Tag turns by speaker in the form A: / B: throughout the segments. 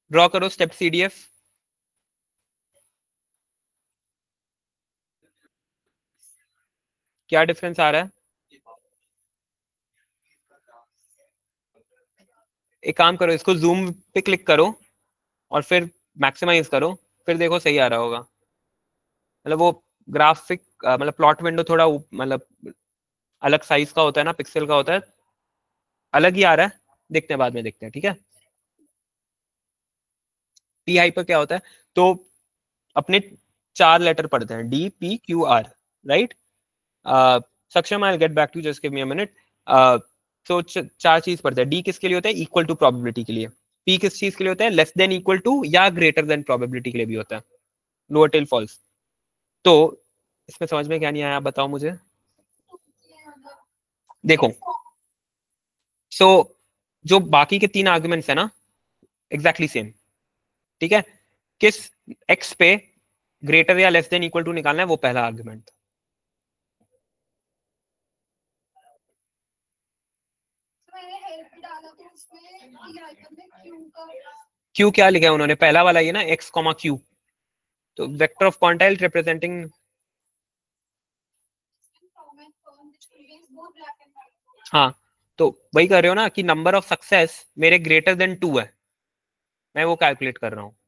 A: Draw करो step CDF। क्या difference आ रहा है? एक काम करो, इसको जूम पे क्लिक करो और फिर मैक्सिमाइज करो, फिर देखो सही आ रहा होगा। मतलब वो ग्राफिक मतलब प्लॉट विंडो थोड़ा मतलब अलग साइज का होता है ना, पिक्सल का होता है, अलग ही आ रहा है। देखते हैं, बाद में देखते हैं, ठीक है। पी हाइपर क्या होता है? तो अपने 4 लेटर पढ़ते हैं, DPQR, right. Saksham, I get back to, just give me a minute. तो 4 चीज पढ़ते हैं। डी किसके लिए होता है? इक्वल टू प्रोबेबिलिटी के लिए। पी किस चीज के लिए होता है? लेस देन इक्वल टू या ग्रेटर देन प्रोबेबिलिटी के लिए भी होता है। Lower tail false. तो इसमें समझ में क्या नहीं आया, आप बताओ मुझे। देखो, सो जो बाकी के 3 आर्गुमेंट्स है ना, एग्जैक्टली सेम, ठीक है। किस एक्स पे ग्रेटर या लेस देन इक्वल टू निकालना है, वो पहला आर्गुमेंट। क्यू क्या लिखा है उन्होंने? पहला वाला ये ना, एक्स कॉमा क्यू। तो वेक्टर ऑफ क्वांटाइल रिप्रेजेंटिंग, हाँ, तो वही कर रहे हो ना कि नंबर ऑफ सक्सेस मेरे ग्रेटर देन 2 है, मैं वो कैलकुलेट कर रहा हूँ,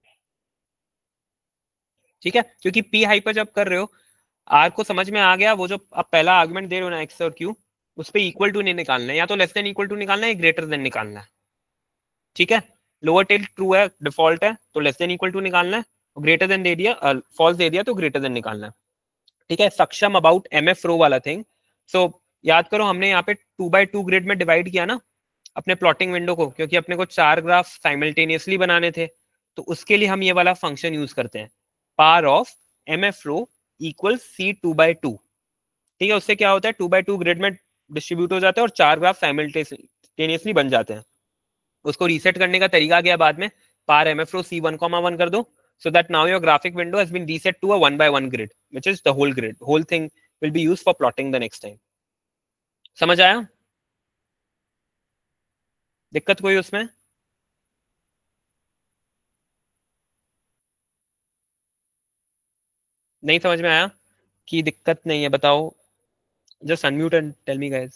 A: ठीक है। क्योंकि पी हाइपर जब कर रहे हो, आर को समझ में आ गया, वो जो आप पहला आर्गुमेंट दे रहे हो ना, एक्स और क्यू, उस पर इक्वल टू नहीं निकालना है, या तो लेस देन इक्वल टू निकालना है, ग्रेटर देन निकालना है, ठीक है। लोअर टेल ट्रू है, डिफॉल्ट है, तो लेस देन इक्वल टू निकालना है। ग्रेटर देन दे दिया, फॉल्स दे दिया, तो ग्रेटर देन निकालना है, ठीक है। सक्षम अबाउट MF रो वाला थिंग। सो याद करो, हमने यहाँ पे 2x2 ग्रिड में डिवाइड किया ना अपने प्लॉटिंग विंडो को, क्योंकि अपने को 4 ग्राफ साइमल्टेनियसली बनाने थे। तो उसके लिए हम ये वाला फंक्शन यूज करते हैं, par of MF row equal C2x2, ठीक है। उससे क्या होता है, 2x2 ग्रिड में डिस्ट्रीब्यूट हो जाता है और 4 ग्राफ साइमल्टेनियसली बन जाते हैं। उसको रीसेट करने का तरीका क्या है, बाद में पार MF रो C1,1 कर दो, so that now your graphic window has been reset to a 1x1 grid, which is the whole grid. Whole thing will be used for plotting the next time. समझ आया? दिक्कत कोई उसमें? नहीं समझ में आया कि दिक्कत नहीं है, बताओ। Just unmute and tell me guys,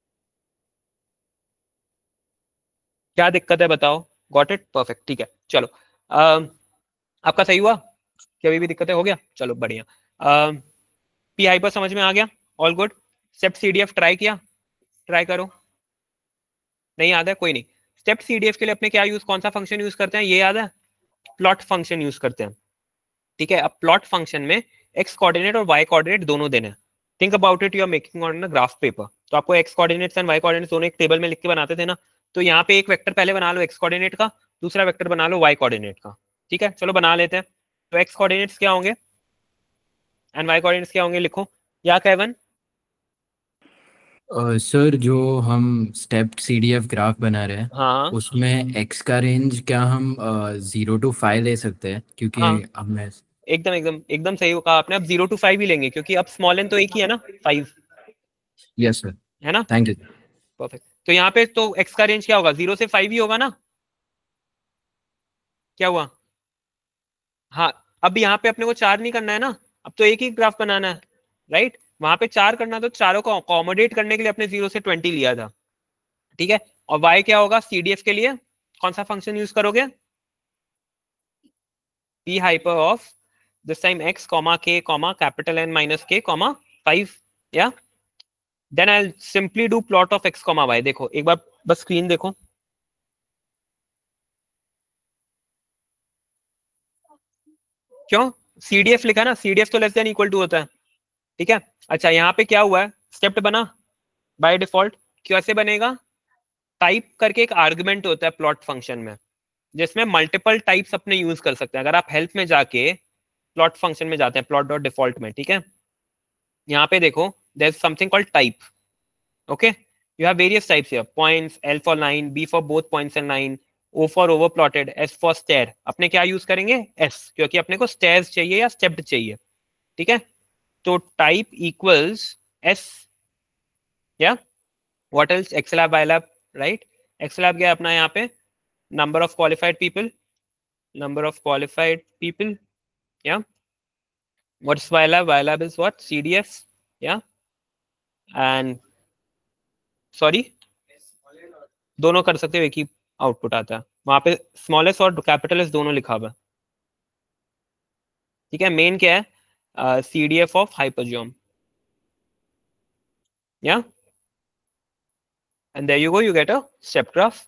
A: क्या दिक्कत है बताओ। गॉट इट, परफेक्ट, ठीक है। चलो, आपका सही हुआ कि अभी भी दिक्कत है? हो गया, चलो बढ़िया। पी हाइपर समझ में आ गया, all good. Step CDF try किया? ट्राई करो। नहीं याद है? कोई नहीं। स्टेप CDF के लिए अपने क्या यूज, कौन सा फंक्शन यूज करते हैं, ये याद है? प्लॉट फंक्शन यूज करते हैं, ठीक है। अब प्लॉट फंक्शन में एक्स कोऑर्डिनेट और वाई कोऑर्डिनेट दोनों देने हैं। Think about it, you are making on a graph paper, तो आपको X coordinates and Y coordinates दोनों एक टेबल में लिख के बनाते थे ना। तो यहाँ पे एक वेक्टर पहले बना लो एक्स कोऑर्डिनेट का, दूसरा वेक्टर बना लो वाई कोऑर्डिनेट का, ठीक है। चलो बना लेते हैं। तो एक्स कोऑर्डिनेट्स क्या होंगे एंड वाई कोऑर्डिनेट्स क्या होंगे, लिखो। या केवन?
B: सर, जो हम स्टेप CDF ग्राफ बना रहे हैं
A: हाँ
B: उसमें एक्स का रेंज क्या हम 0 to 5 ले सकते हैं? क्योंकि
A: हाँ,
B: अब मैं।
A: एकदम एकदम एकदम सही कहा आपने। अब 0 to 5 ही लेंगे, क्योंकि अब स्मॉल एन तो एक ही है ना, 5,
B: यस सर।
A: है ना।
B: Thank you.
A: परफेक्ट। तो यहाँ पे तो एक्स का रेंज क्या होगा, 0 से 5 ही होगा ना। क्या हुआ? हाँ, अब यहाँ पे अपने को 4 नहीं करना है ना, अब तो एक ही ग्राफ बनाना है, राइट। वहां पे 4 करना, तो चारों को अकोमोडेट करने के लिए अपने 0 से 20 लिया था, ठीक है। और वाई क्या होगा CDF के लिए, कौन सा फंक्शन यूज करोगे? P hyper of this time X comma K comma capital N minus K comma 5, या then I simply do plot of x comma Y. देखो एक बार बस स्क्रीन देखो, क्यों CDF लिखा ना, CDF तो लेस देन इक्वल टू होता है, ठीक है। अच्छा, यहाँ पे क्या हुआ है, स्टेप बना बाय डिफॉल्ट। कैसे बनेगा? टाइप करके एक आर्गुमेंट होता है प्लॉट फंक्शन में, जिसमें मल्टीपल टाइप्स अपने यूज कर सकते हैं। अगर आप हेल्प में जाके प्लॉट फंक्शन में जाते हैं, प्लॉट डॉट डिफॉल्ट में, ठीक है, यहाँ पे देखो, there is something called type, okay. You have various types here, points, L for line, B for both points and line, O for over plotted, S for stair. अपने क्या use करेंगे? S, क्योंकि अपने को स्टेयर्स चाहिए या stepped चाहिए, ठीक है। तो टाइप इक्वल्स S, या what else, X lab Y lab, right. X lab क्या है अपना यहाँ पे, number of qualified people, number of qualified people. Yeah. What's YLab? YLab is what? CDF. Yeah. And sorry, दोनों कर सकते हो, एक ही आउटपुट आता है वहां पे, स्मॉलेस्ट और कैपिटल एस दोनों लिखा हुआ है. ठीक है. मेन क्या है? CDF of hypergeom. Yeah. And there you go, you get a step graph.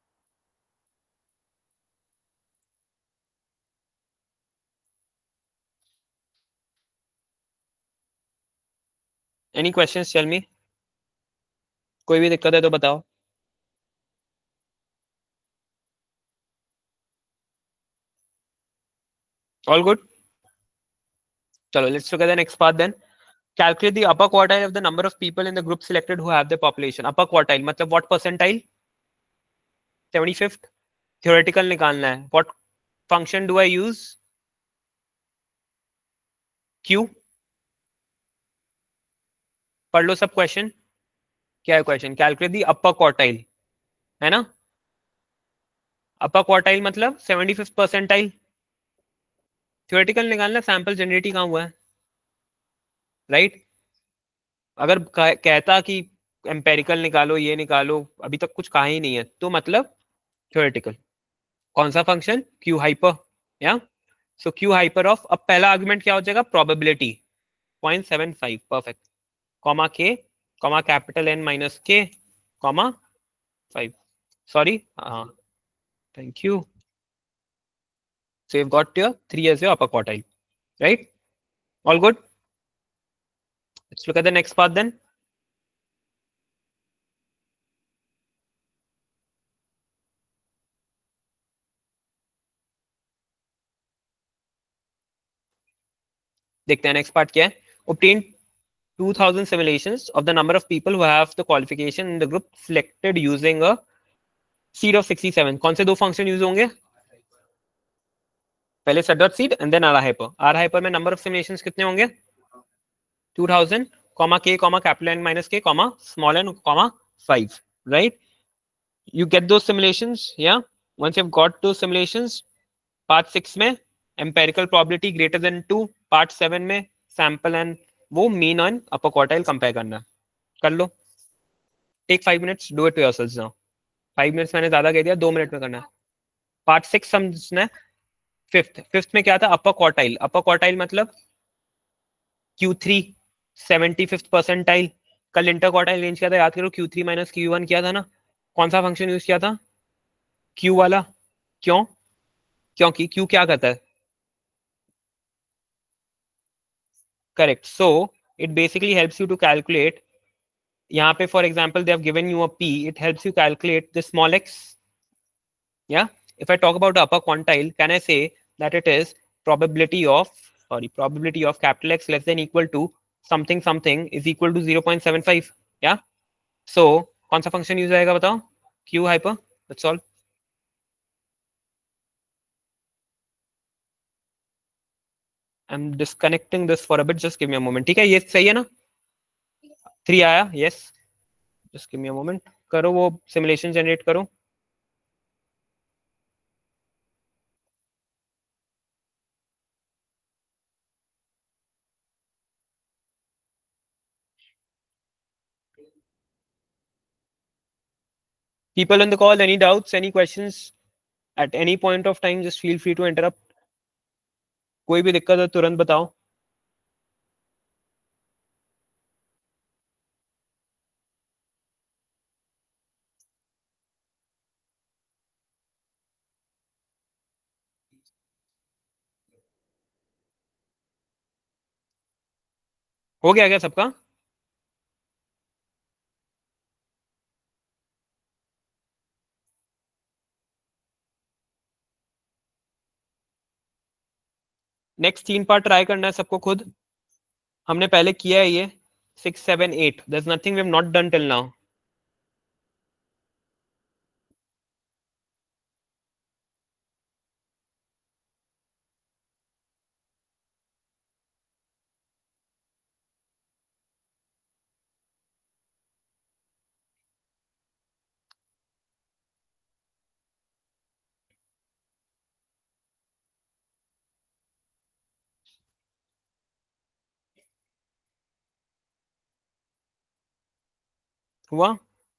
A: Any questions? Tell me. कोई भी दिक्कत है तो बताओ. All good. चलो, let's look at the next part then. Calculate the upper quartile of the number of people in the group selected who have the population. Upper quartile मतलब what percentile? 75th. Theoretical निकालना है. What function do I use? Q. पढ़ लो सब question. क्या है question? Calculate the upper quartile, है ना. Upper quartile मतलब 75th परसेंटाइल. थ्योरेटिकल निकालना, सैंपल जनरेट ही कहाँ हुआ है, राइट. अगर कहता कि एम्पेरिकल निकालो, ये निकालो, अभी तक कुछ कहा ही नहीं है, तो मतलब थ्योरेटिकल. कौन सा फंक्शन? Q hyper. या सो क्यू हाइपर ऑफ, अब पहला आर्गुमेंट क्या हो जाएगा? Probability 0.75. Perfect. Comma K, comma capital N minus K, comma 5. Sorry, हाँ, thank you. So you've got your 3 as your upper quartile, right? All good. Let's look at the next part then. देखते हैं next part क्या है. Obtain 2000 simulations of the number of people who have the qualification in the group selected using a seed of 67. कौन से दो function use होंगे? पहले set dot seed and then r hyper. R hyper में number of simulations कितने होंगे? 2000, comma k, comma capital N minus k, comma small n, comma 5. Right? You get those simulations. Yeah. Once you've got those simulations, part 6 में empirical probability greater than 2, part 7 में sample and वो mean on upper quartile compare करना. कर लो. Take 5 minutes, do it to yourselves now. 5 minutes मैंने ज्यादा कह दिया, 2 मिनट में करना है. पार्ट 6 समझना है. फिफ्थ में क्या था? अपर क्वार्टाइल. अपर क्वार्टाइल मतलब Q3 75th परसेंटाइल. कल इंटर क्वार्टाइल रेंज क्या था याद करो? Q3 माइनस Q1 किया था ना. कौन सा फंक्शन यूज किया था? Q वाला. क्यों? क्योंकि Q क्या करता है? Correct. So it basically helps you to calculate. यहाँ पे for example they have given you a p. It helps you calculate the small x. Yeah. If I talk about the upper quantile, can I say that it is probability of capital X less than equal to something something is equal to 0.75. Yeah. So कौन सा function use आएगा बताओ? Q hyper. That's all. I'm disconnecting this for a bit. Just give me a moment. ठीक है, ये सही है ना? 3 आया. Yes. Just give me a moment. करो वो simulation generate करो. People in the call, any doubts, any questions at any point of time, just feel free to interrupt. कोई भी दिक्कत है तुरंत बताओ. हो गया क्या सबका? नेक्स्ट 3 पार्ट ट्राई करना है सबको खुद. हमने पहले किया है ये 6, 7, 8. There's nothing we have not done till now. हुआ?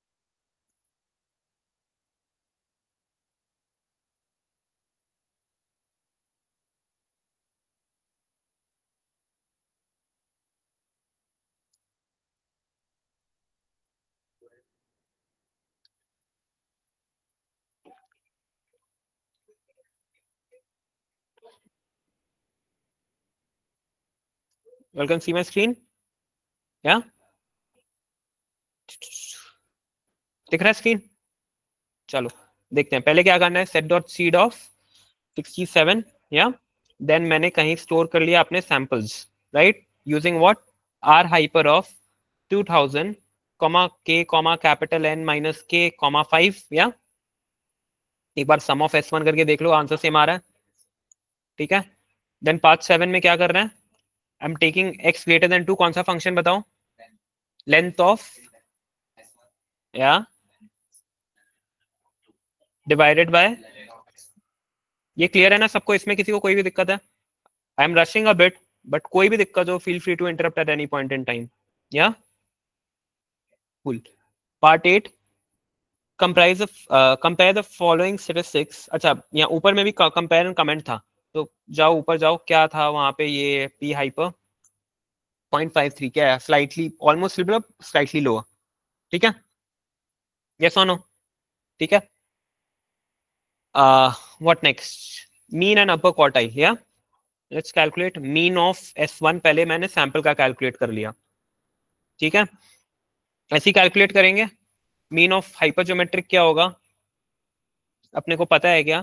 A: वेलकम सी माई स्क्रीन, या दिख रहा है स्क्रीन? चलो देखते हैं, पहले क्या करना है, सेट डॉट सीड ऑफ 67, या देन मैंने कहीं स्टोर कर लिया अपने samples, right, using what, R hyper of 2000 comma K comma capital N minus K comma 5, या एक बार सम ऑफ S1 करके देख लो, आंसर सेम आ रहा है, ठीक है। देन पार्ट 7 में क्या कर रहे हैं, I am taking x greater than 2, कौन सा फंक्शन बताओ, लेंथ ऑफ, या डिवाइडेड बाय, ये क्लियर है ना सबको, इसमें किसी को कोई भी दिक्कत है? I am rushing a bit, but कोई भी दिक्कत हो feel free to interrupt at any point in time, या cool. Part 8, comprise compare the following statistics, अच्छा यहाँ ऊपर में भी कंपेयर एंड कमेंट था, तो जाओ ऊपर जाओ, क्या था वहां पे, ये पी हाइपर 0.53 क्या है, स्लाइटली ऑलमोस्ट स्लाइटली लोअर, ठीक है, यस और नो, ठीक है। What next, mean and upper quartile, या let's calculate mean of S1, पहले मैंने सैंपल का कैलकुलेट कर लिया, ठीक है, ऐसे ही कैलकुलेट करेंगे। मीन ऑफ हाइपरजोमेट्रिक क्या होगा, अपने को पता है क्या?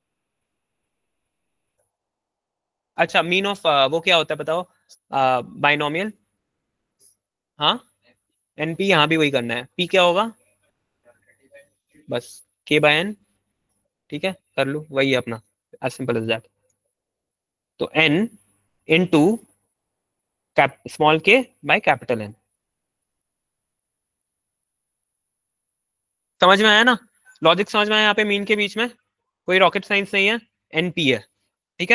A: अच्छा मीन ऑफ वो क्या होता है बताओ, बाइनोमियल, हाँ, एनपी, यहाँ भी वही करना है, पी क्या होगा, बस के बाय एन, ठीक है, कर लो, वही है अपना, एज सिंपल एज दैट। तो N into small K by capital N, समझ में आया ना, लॉजिक समझ में आया यहाँ पे, मीन के बीच में कोई रॉकेट साइंस नहीं है, एनपी है, ठीक है।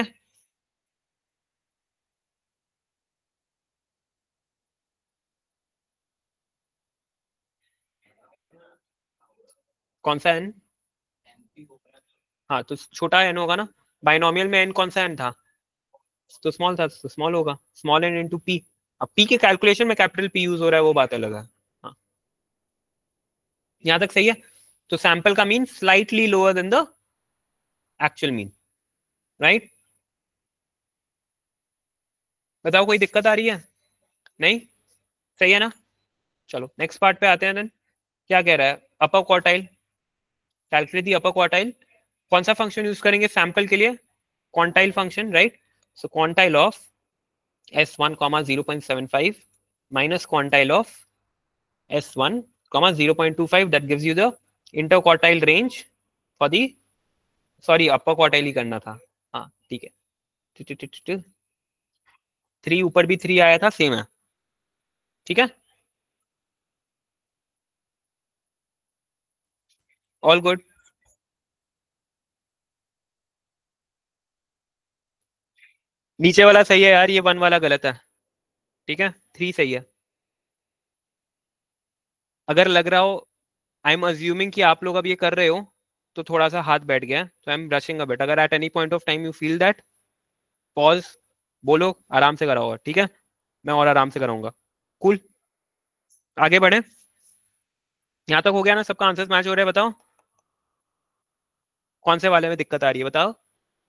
A: कौन सा एन? हाँ तो छोटा एन होगा ना, बाइनोमियल में एन कौन सा एन था, तो स्मॉल था, तो स्मॉल होगा, स्मॉल एन इनटू पी। अब पी के कैलकुलेशन में कैपिटल पी यूज हो रहा है, वो बात अलग है, हाँ, यहां तक सही है। तो सैंपल का mean slightly lower than the actual mean, right, बताओ कोई दिक्कत आ रही है? नहीं, सही है ना। चलो नेक्स्ट पार्ट पे आते हैं देन, क्या कह रहा है, upper quartile, calculate the upper quartile, कौन सा फंक्शन यूज करेंगे सैंपल के लिए, quantile function, right, so quantile of S1 कॉमा 0.75 minus quantile of S1 comma 0.25, that gives you the interquartile range for the, sorry upper quartile ही करना था, हाँ ठीक है, 3 ऊपर भी 3 आया था, सेम है, ठीक है, ऑल गुड। नीचे वाला सही है यार, ये 1 वाला गलत है, ठीक है, 3 सही है। अगर लग रहा हो, आई एम अज्यूमिंग कि आप लोग अब ये कर रहे हो, तो थोड़ा सा हाथ बैठ गया है, तो I am brushing a bit, अगर at any point of time you feel that, pause, बोलो, आराम से कराओ, ठीक है, मैं और आराम से कराऊंगा, कूल, आगे बढ़े। यहाँ तक हो गया ना, सबका आंसर मैच हो रहा है, बताओ कौन से वाले में दिक्कत आ रही है, बताओ।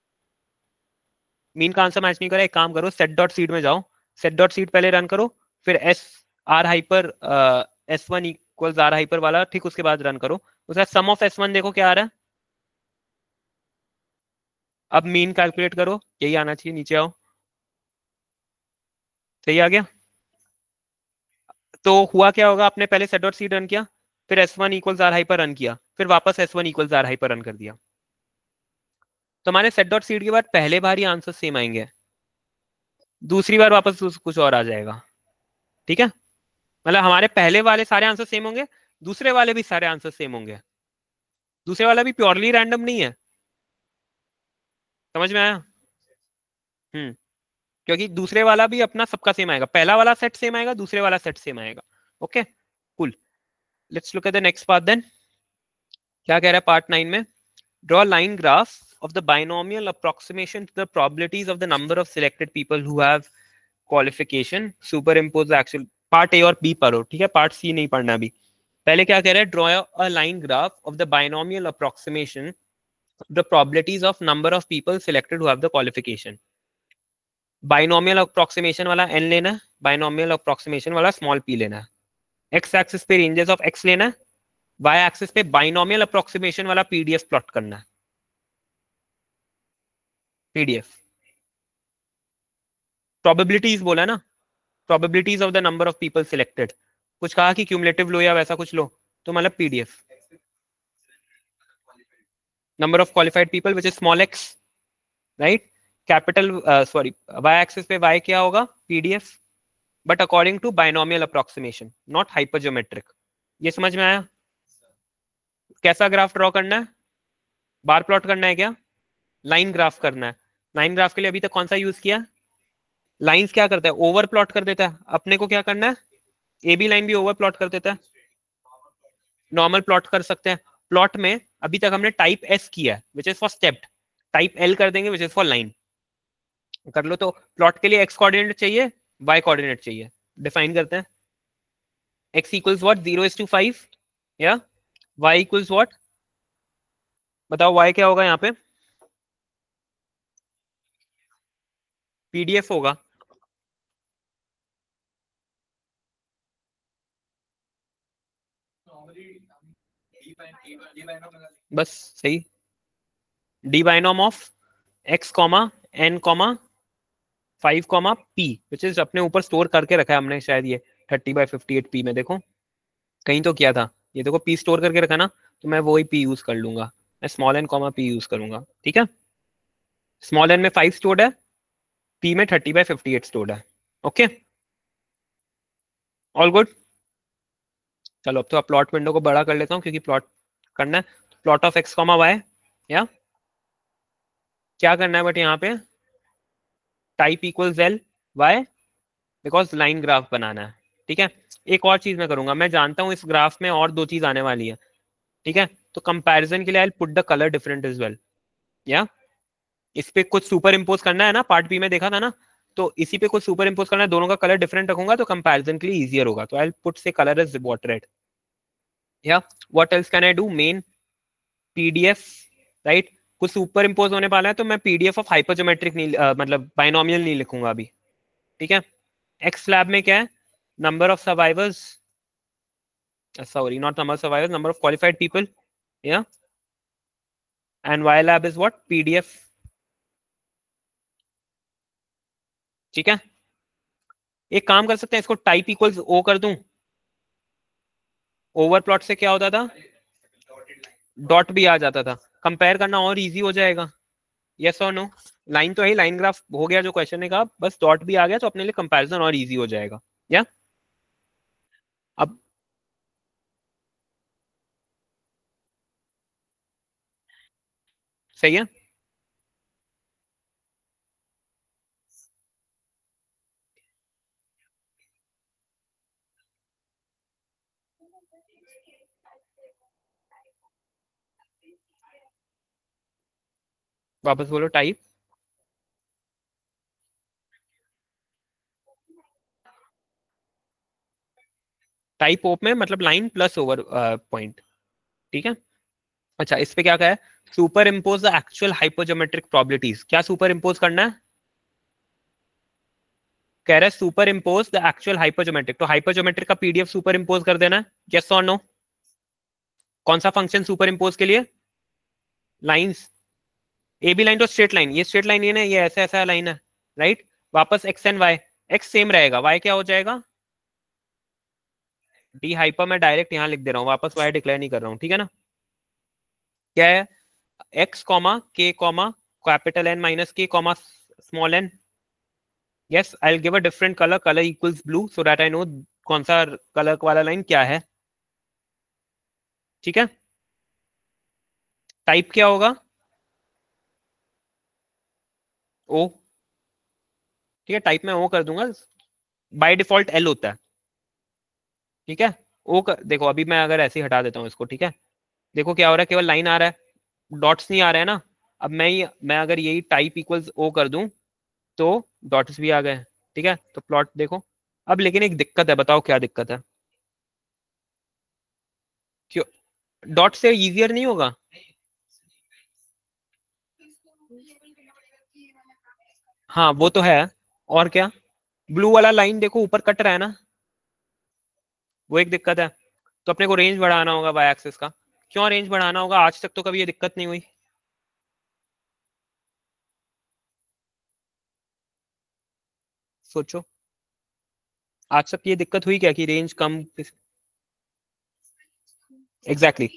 A: मीन का आंसर मैच नहीं करा, एक काम करो, सेट डॉट सीड में जाओ, सेट डॉट सीड पहले रन करो, फिर S R hyper S1 equals R hyper वाला, ठीक, उसके बाद रन करो, उसका सम ऑफ S1 देखो क्या आ रहा है, अब मीन कैलकुलेट करो, यही आना चाहिए, नीचे आओ, सही आ गया। तो हुआ क्या होगा, आपने पहले सेट डॉट सीड रन किया, फिर S1 equals R hyper run किया, फिर वापस S1 equals R hyper run कर दिया, तो हमारे सेट डॉट सीड के बाद पहले बार ही आंसर सेम आएंगे, दूसरी बार वापस कुछ और आ जाएगा, ठीक है, मतलब हमारे पहले वाले सारे आंसर सेम होंगे, दूसरे वाले भी सारे आंसर सेम होंगे, दूसरे वाला भी प्योरली रैंडम नहीं है, समझ में आया? हम्म, क्योंकि दूसरे वाला भी अपना सबका सेम आएगा, पहला वाला सेट सेम आएगा, दूसरे वाला सेट सेम आएगा, okay, cool. Let's look at the next part then. क्या कह रहा है पार्ट 9 में? Draw line graph of the binomial approximation to the probabilities of the number of selected people who have qualification, superimpose the actual। Part A और B पढ़ो, ठीक है, part सी नहीं पढ़ना अभी। पहले क्या कह रहा है? Draw a line graph of the binomial approximation the probabilities of number of people selected who have the qualification। Binomial approximation वाला n लेना है, बाइनोमियल अप्रोक्सीमेशन वाला स्मॉल p लेना है। एक्स एक्सिस पे रेंजेस ऑफ x लेना है, y axis पे बाइनोमियल अप्रोक्सीमेशन वाला पीडीएफ प्लॉट करना है। पीडीएफ प्रोबेबिलिटीज बोला ना, probabilities of the number of people selected. कुछ कहा कि क्यूमुलेटिव लो या वैसा कुछ लो, तो मतलब PDF number of qualified people which is small x, right. Capital sorry y axis पे वाई क्या होगा? PDF, but according to binomial approximation, not hypergeometric. ये समझ में आया? कैसा ग्राफ ड्रॉ करना है? बार प्लॉट करना है क्या? लाइन ग्राफ करना है। लाइन ग्राफ के लिए अभी तक कौन सा यूज किया? लाइंस क्या करता है? ओवर प्लॉट कर देता है। अपने को क्या करना है? ए बी लाइन भी ओवर प्लॉट कर देता है, नॉर्मल प्लॉट कर सकते हैं। प्लॉट में अभी तक हमने टाइप एस किया है which is for stepped, type L कर देंगे विच इज फॉर लाइन। कर लो। तो प्लॉट के लिए एक्स कोऑर्डिनेट चाहिए, वाई कोऑर्डिनेट चाहिए। डिफाइन करते हैं। X equals what? 0:5 या वाई इक्वल्स व्हाट? बताओ वाई क्या होगा यहाँ पे? पीडीएफ होगा। बस सही। D binom of x comma N comma 5 comma P which is अपने ऊपर स्टोर करके रखा है हमने शायद, ये 30/58 पी में देखो कहीं तो किया था। ये देखो पी स्टोर करके रखा ना, तो मैं वही पी यूज कर लूंगा। मैं small N comma P use करूंगा, ठीक है। स्मॉल एन में 5 स्टोर्ड है, पी में 30/58 स्टोर्ड है। Okay, all good. चलो अब तो प्लॉट विंडो को बड़ा कर लेता हूँ क्योंकि प्लॉट करना है। Plot of x comma y, या क्या करना है बट यहाँ पे type equals L y, because line graph बनाना है, ठीक है। एक और चीज मैं करूंगा, मैं जानता हूँ इस ग्राफ में और दो चीज आने वाली है, ठीक है। तो कंपैरिजन के लिए I put the colour different is well, या इस पे कुछ सुपर इम्पोज करना है ना, पार्ट बी में देखा था ना, तो इसी पे कुछ सुपर इम्पोज करना है, दोनों का कलर डिफरेंट रखूंगा तो कंपैरिजन के लिए इजियर होगा। तो आई पुट से कलर इज व्हाट रेड, या what else can I do? Main PDF, right. कुछ सुपर इम्पोज होने वाला है तो मैं पीडीएफ ऑफ हाइपरज्योमेट्रिक नहीं मतलब बाइनोमियल नहीं लिखूंगा अभी, ठीक है। एक्स लैब में क्या है? Number of survivors, sorry not number of survivors, number of qualified people, yeah, and y lab is what? pdf, ठीक है। एक काम कर सकते हैं, इसको टाइप इक्वल्स ओ कर दूं। ओवर प्लॉट से क्या होता था? डॉट भी आ जाता था, कंपेयर करना और इजी हो जाएगा। यस और नो? लाइन तो है, लाइन ग्राफ हो गया जो क्वेश्चन ने कहा, बस डॉट भी आ गया तो अपने लिए कंपैरिजन और इजी हो जाएगा, या अब सही है। वापस बोलो टाइप। टाइप ओप में मतलब लाइन प्लस ओवर पॉइंट, ठीक है। अच्छा, इस पे क्या कहा है? Superimpose the actual hypergeometric probabilities. क्या सुपर इम्पोज करना है? कह रहा है superimpose the actual hypergeometric, तो हाइपरज्योमेट्रिक का पीडीएफ सुपर इम्पोज कर देना है, यस और नो? कौन सा फंक्शन सुपर इम्पोज के लिए? लाइंस। ए बी लाइन तो स्ट्रेट लाइन, ये स्ट्रेट लाइन, ये ना, ये ऐसा ऐसा लाइन है, राइट। वापस x and y, x same रहेगा, वाई क्या हो जाएगा? डी हाइपर मैं डायरेक्ट यहां लिख दे रहा हूँ, वापस वाई डिक्लेयर नहीं कर रहा हूँ, ठीक है ना। क्या है? X comma K comma capital N minus K comma small N. yes I'll give a different color equals blue so that I know कौन सा कलर वाला लाइन क्या है, ठीक है। टाइप क्या होगा? ओ, ठीक है, टाइप में ओ कर दूंगा, बाय डिफॉल्ट एल होता है, ठीक है। देखो अभी मैं अगर ऐसे ही हटा देता हूँ इसको, ठीक है, देखो क्या हो रहा है, केवल लाइन आ रहा है, डॉट्स नहीं आ रहे हैं ना। अब मैं अगर यही टाइप इक्वल्स ओ कर दूं तो डॉट्स भी आ गए, ठीक है। तो प्लॉट देखो अब, लेकिन एक दिक्कत है, बताओ क्या दिक्कत है? क्यों? डॉट से इजियर नहीं होगा? हाँ वो तो है, और क्या, ब्लू वाला लाइन देखो ऊपर कट रहा है ना, वो एक दिक्कत है। तो अपने को रेंज बढ़ाना होगा वाई एक्सिस का। क्यों रेंज बढ़ाना होगा? आज तक तो कभी ये दिक्कत नहीं हुई। सोचो, आज तक ये दिक्कत हुई क्या कि रेंज कम? Exactly,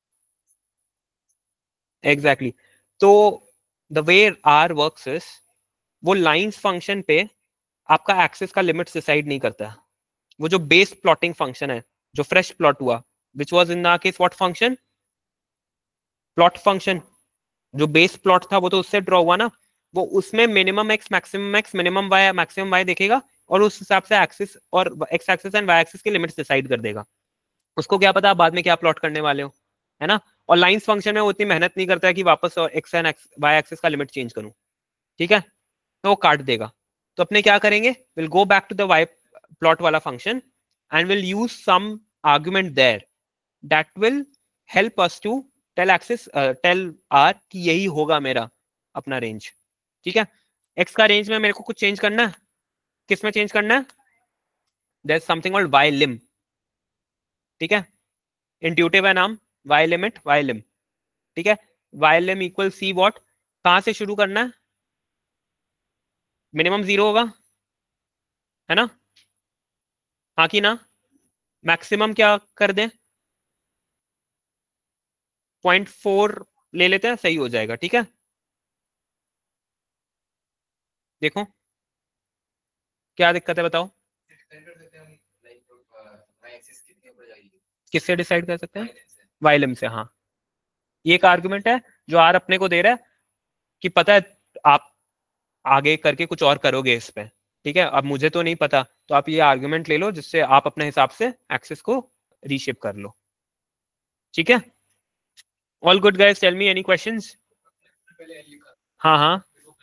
A: exactly. तो the way R works is, वो लाइंस फंक्शन पे आपका एक्सिस का लिमिट्स डिसाइड नहीं करता। वो जो बेस प्लॉटिंग फंक्शन है, जो फ्रेश प्लॉट हुआ, which was in the case what function? Plot function. जो बेस प्लॉट था वो तो उससे ड्रॉ हुआ ना, वो उसमें minimum x maximum x minimum y maximum y देखेगा, और उस हिसाब से एक्सिस और x axis and y axis के लिमिट्स डिसाइड कर देगा। उसको क्या पता आप बाद में क्या प्लॉट करने वाले हो, है ना। और लाइंस फंक्शन में वो इतनी मेहनत नहीं करता है कि वापस और एक्स एंड वाई एक्सिस का लिमिट चेंज करूं, ठीक है। तो वो काट देगा। तो अपने क्या करेंगे, will go back to the y plot वाला function and will use some argument there that will help us to tell axis tell R कि यही होगा मेरा अपना रेंज, ठीक है। एक्स का रेंज में मेरे को कुछ चेंज करना है, किस में चेंज करना है? There is something called y lim, ठीक है, इंट्यूटिव है नाम, वाई लिमिट वाई लिम, ठीक है। Y lim equal C what, कहां से शुरू करना है? मिनिमम जीरो होगा, है ना, हाँ कि ना। मैक्सिमम क्या कर दें? 0.4 ले लेते हैं, सही हो जाएगा, ठीक है। देखो क्या दिक्कत है बताओ? किससे डिसाइड कर सकते हैं? वाइलम से, हाँ। ये एक आर्गुमेंट है जो आर अपने को दे रहा है कि पता है आप आगे करके कुछ और करोगे इस पे, ठीक है। अब मुझे तो नहीं पता, तो आप ये आर्गुमेंट ले लो जिससे आप अपने हिसाब से एक्सेस को रीशेप कर लो, ठीक है। All good guys, tell me any questions? हाँ हाँ।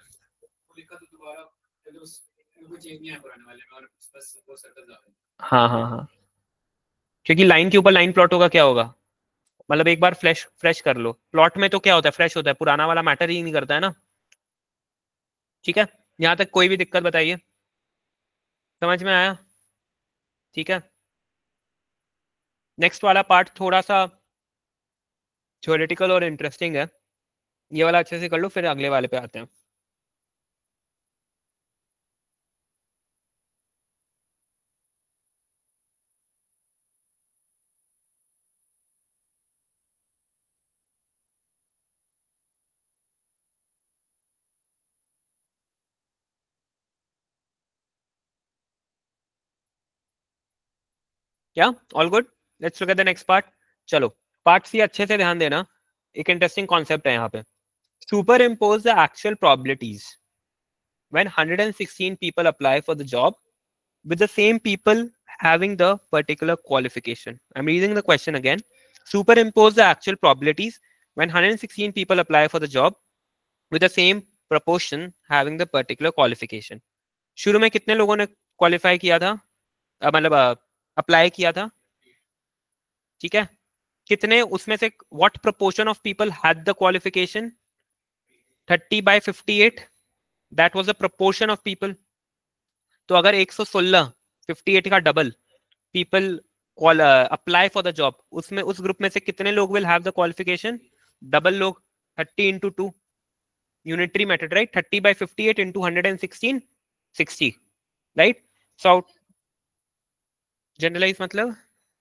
A: हाँ हाँ हाँ, क्योंकि लाइन के ऊपर लाइन प्लॉट होगा, क्या होगा, मतलब एक बार फ्रेश फ्रेश कर लो। प्लॉट में तो क्या होता है, फ्रेश होता है, पुराना वाला मैटर ही नहीं करता है ना, ठीक है। यहाँ तक कोई भी दिक्कत बताइए, समझ में आया? ठीक है। नेक्स्ट वाला पार्ट थोड़ा सा थ्योरेटिकल और इंटरेस्टिंग है, ये वाला अच्छे से कर लो, फिर अगले वाले पे आते हैं। क्या all good? Let's look at the next part. चलो, पार्ट सी अच्छे से ध्यान देना, एक इंटरेस्टिंग कॉन्सेप्ट है यहाँ पे। Superimpose the actual probabilities when 116 people apply for the job with the same people having the particular qualification. I'm reading the question again. Superimpose the actual probabilities when 116 people apply for the job with the same proportion having the particular qualification. शुरू में कितने लोगों ने qualify किया था, मतलब apply किया था, ठीक है। कितने उसमें से, what proportion of people had the qualification? 30/58, that was the proportion of people. तो अगर 116, 58 का double people apply for the job, उसमें उस ग्रुप में से कितने लोग will have the qualification? Double लोग, 30 × 2, unitary method, right. 30/58 into 116, 60, right. So generalise मतलब,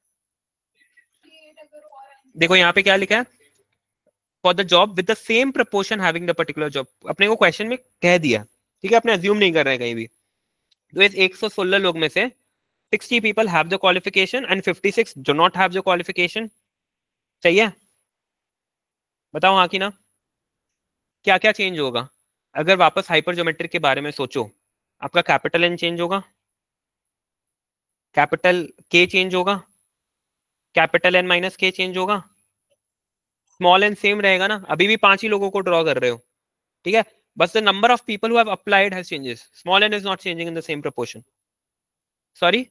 A: देखो यहाँ पे क्या लिखा है, for the job with the same proportion having the particular job, अपने को क्वेश्चन में कह दिया, ठीक है, अपने अज्यूम नहीं कर रहे हैं कहीं भी। तो इस 116 लोग में से 60 people have the qualification and 56 do not have the qualification, सही है? बताओ हाँ कि ना। क्या क्या चेंज होगा अगर वापस हाइपर ज्योमेट्रिक के बारे में सोचो? आपका कैपिटल एन चेंज होगा, कैपिटल के चेंज होगा, capital N minus K change होगा, स्मॉल एन सेम रहेगा ना, अभी भी 5 ही लोगों को ड्रॉ कर रहे हो, ठीक है, बस the number of people who have applied has changes, small N is not changing in the same proportion. Sorry,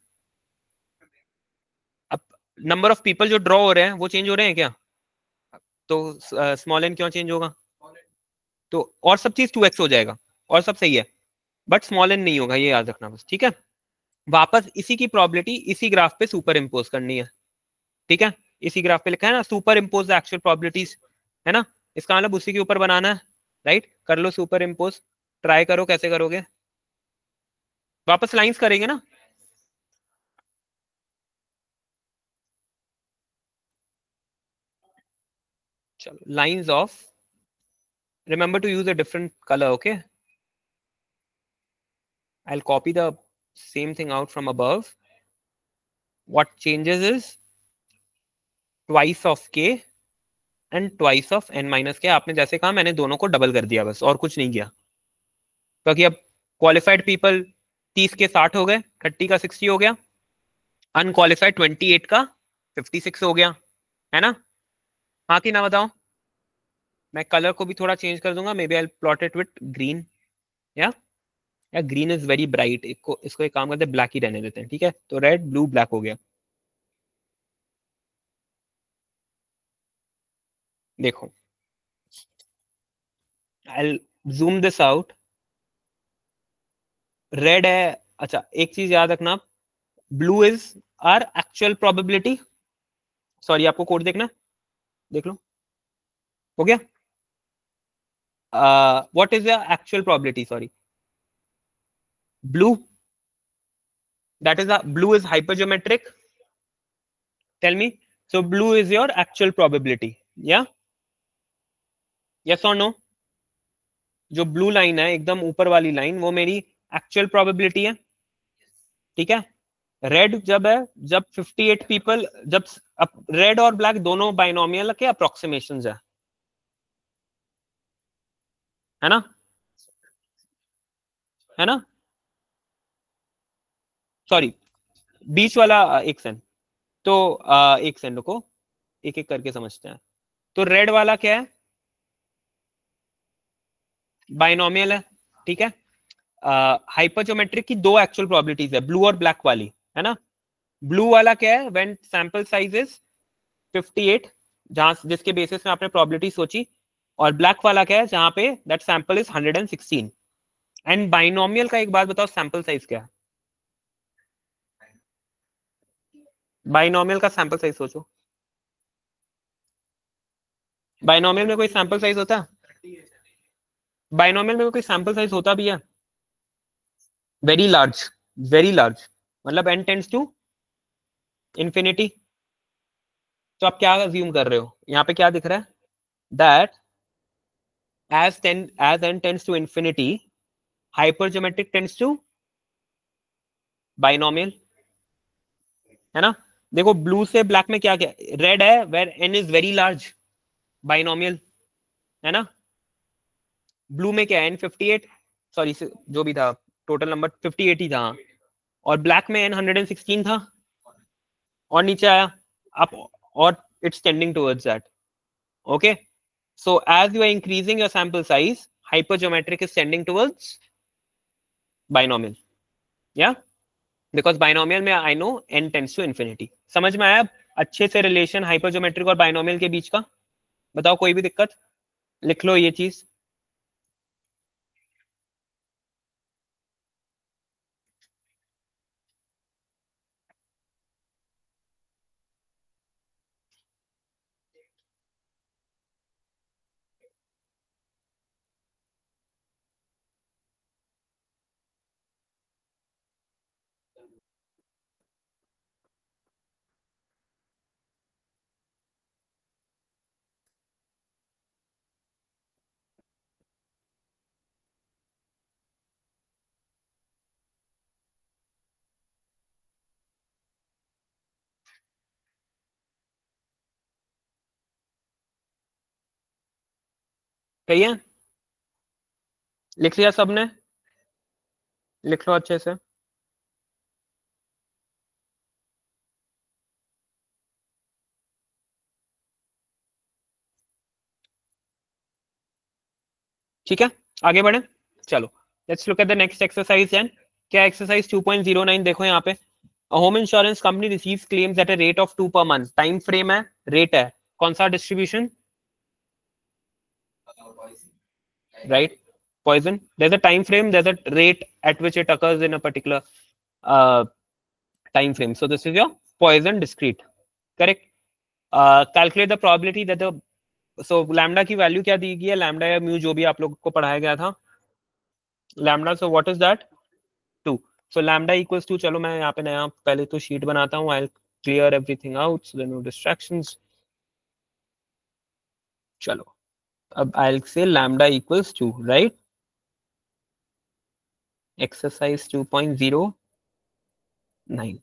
A: अब नंबर ऑफ पीपल जो ड्रॉ हो रहे हैं वो चेंज हो रहे हैं क्या, तो स्मॉल एन क्यों चेंज होगा, तो और सब चीज 2x हो जाएगा और सब सही है, बट स्मॉल एन नहीं होगा, ये याद रखना बस, ठीक है। वापस इसी की प्रोबेबिलिटी इसी ग्राफ पे सुपर इम्पोज करनी है, ठीक है, इसी ग्राफ पे लिखा है ना superimpose the actual probabilities, है ना, इसका मतलब उसी के ऊपर बनाना है, राइट, कर लो सुपर इम्पोज, ट्राई करो कैसे करोगे, वापस लाइंस करेंगे ना, चलो lines of, remember to use a different color, okay, I'll copy the same thing out from above, what changes is twice of k and twice of n minus k, आपने जैसे कहा मैंने दोनों को डबल कर दिया बस, और कुछ नहीं किया, क्योंकि अब क्वालिफाइड पीपल 30 के 60 हो गए, 30 का 60 हो गया, अनक्वालिफाइड 28 का 56 हो गया, है ना, हाँ कि ना बताओ, मैं कलर को भी थोड़ा चेंज कर दूंगा, maybe I plot it with green, या ग्रीन इज वेरी ब्राइट, इसको एक काम करते हैं ब्लैक ही रहने देते हैं, ठीक है, तो रेड ब्लू ब्लैक हो गया, देखो I zoom this out, red है, अच्छा एक चीज याद रखना, blue is R actual probability, sorry आपको कोड देखना, देख लो, हो गया, what is the actual probability, sorry blue, that is a blue is hypergeometric, tell me, so blue is your actual probability, yeah, yes or no, जो blue line है एकदम ऊपर वाली लाइन वो मेरी एक्चुअल प्रोबेबिलिटी है, ठीक है, रेड जब है जब 58 पीपल, जब रेड और ब्लैक दोनों बाइनोमियल के अप्रोक्सीमेशंस है ना, है ना, सॉरी बीच वाला एक सेकंड, तो एक सेकंड रुको, एक एक करके समझते हैं, तो रेड वाला क्या है, बाइनोमियल है, ठीक है, हाइपरजोमेट्रिक की दो एक्चुअल प्रोबेबिलिटीज है, ब्लू और ब्लैक वाली, है ना, ब्लू वाला क्या है, व्हेन सैंपल साइज इज 58, जहां जिसके बेसिस में आपने प्रोबेबिलिटी सोची, और ब्लैक वाला क्या है, जहां पे that sample is 116, and binomial का एक बात बताओ सैंपल साइज क्या है, बाइनोमियल का सैंपल साइज सोचो, बाइनोमियल में कोई सैंपल साइज होता है, बाइनोमियल में कोई सैंपल साइज होता भी है, वेरी लार्ज, वेरी लार्ज, मतलब n टेंड्स टू इंफिनिटी, तो आप क्या अज्यूम कर रहे हो, यहाँ पे क्या दिख रहा है, that as n tends to infinity, hypergeometric tends to binomial, है ना, देखो ब्लू से ब्लैक में क्या क्या, रेड है where n is very large, binomial, है ना, ब्लू में क्या है n58, सॉरी जो भी था टोटल नंबर 58 ही था, और ब्लैक में n 116 था, और नीचे आया अप, और it's tending towards that, okay, so as you are increasing your sample size, hypergeometric is tending towards binomial, yeah, because binomial में I know n tends to infinity, समझ में आया अच्छे से रिलेशन हाइपरजोमेट्रिक और बाइनोमियल के बीच का, बताओ कोई भी दिक्कत, लिख लो ये चीज, सही है, लिख लिया सबने, लिख लो अच्छे से, ठीक है, आगे बढ़े, चलो let's look at the next exercise and क्या एक्सरसाइज 2.09 देखो यहाँ पे, home insurance company receives claims at a rate of 2 per month, time frame है, रेट है, कौन सा distribution, right, poison, there's a time frame, there's a rate at which it occurs in a particular time frame, so this is your Poisson discrete, correct. Calculate the probability that the, so lambda की value क्या दी गई है, lambda या mu जो भी आप लोग को पढ़ाया गया था, lambda, so what is that 2, so lambda equals to, चलो मैं यहाँ पे नया पहले तो शीट बनाता हूँ, I'll clear everything out so there are no distractions, चलो अब I'll say lambda equals 2, right, exercise 2.09,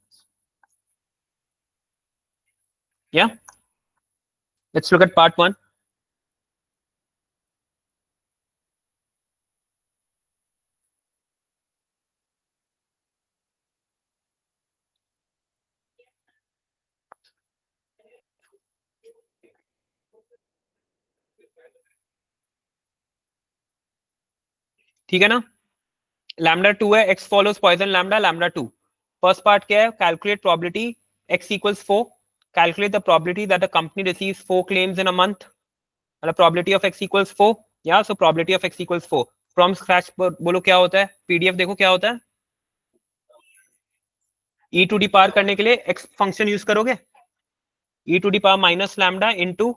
A: yeah, let's look at part 1. ठीक है ना, लैम्डा 2 है, x follows poisson lambda, lambda 2, first part क्या है, calculate probability x equals 4, calculate the probability that the company receives 4 claims in a month, मतलब probability of x equals 4, या so probability of x equals 4, from scratch बोलो क्या होता है, PDF देखो क्या होता है, e टू डी पावर करने के लिए x फंक्शन यूज करोगे, e to the power minus lambda into,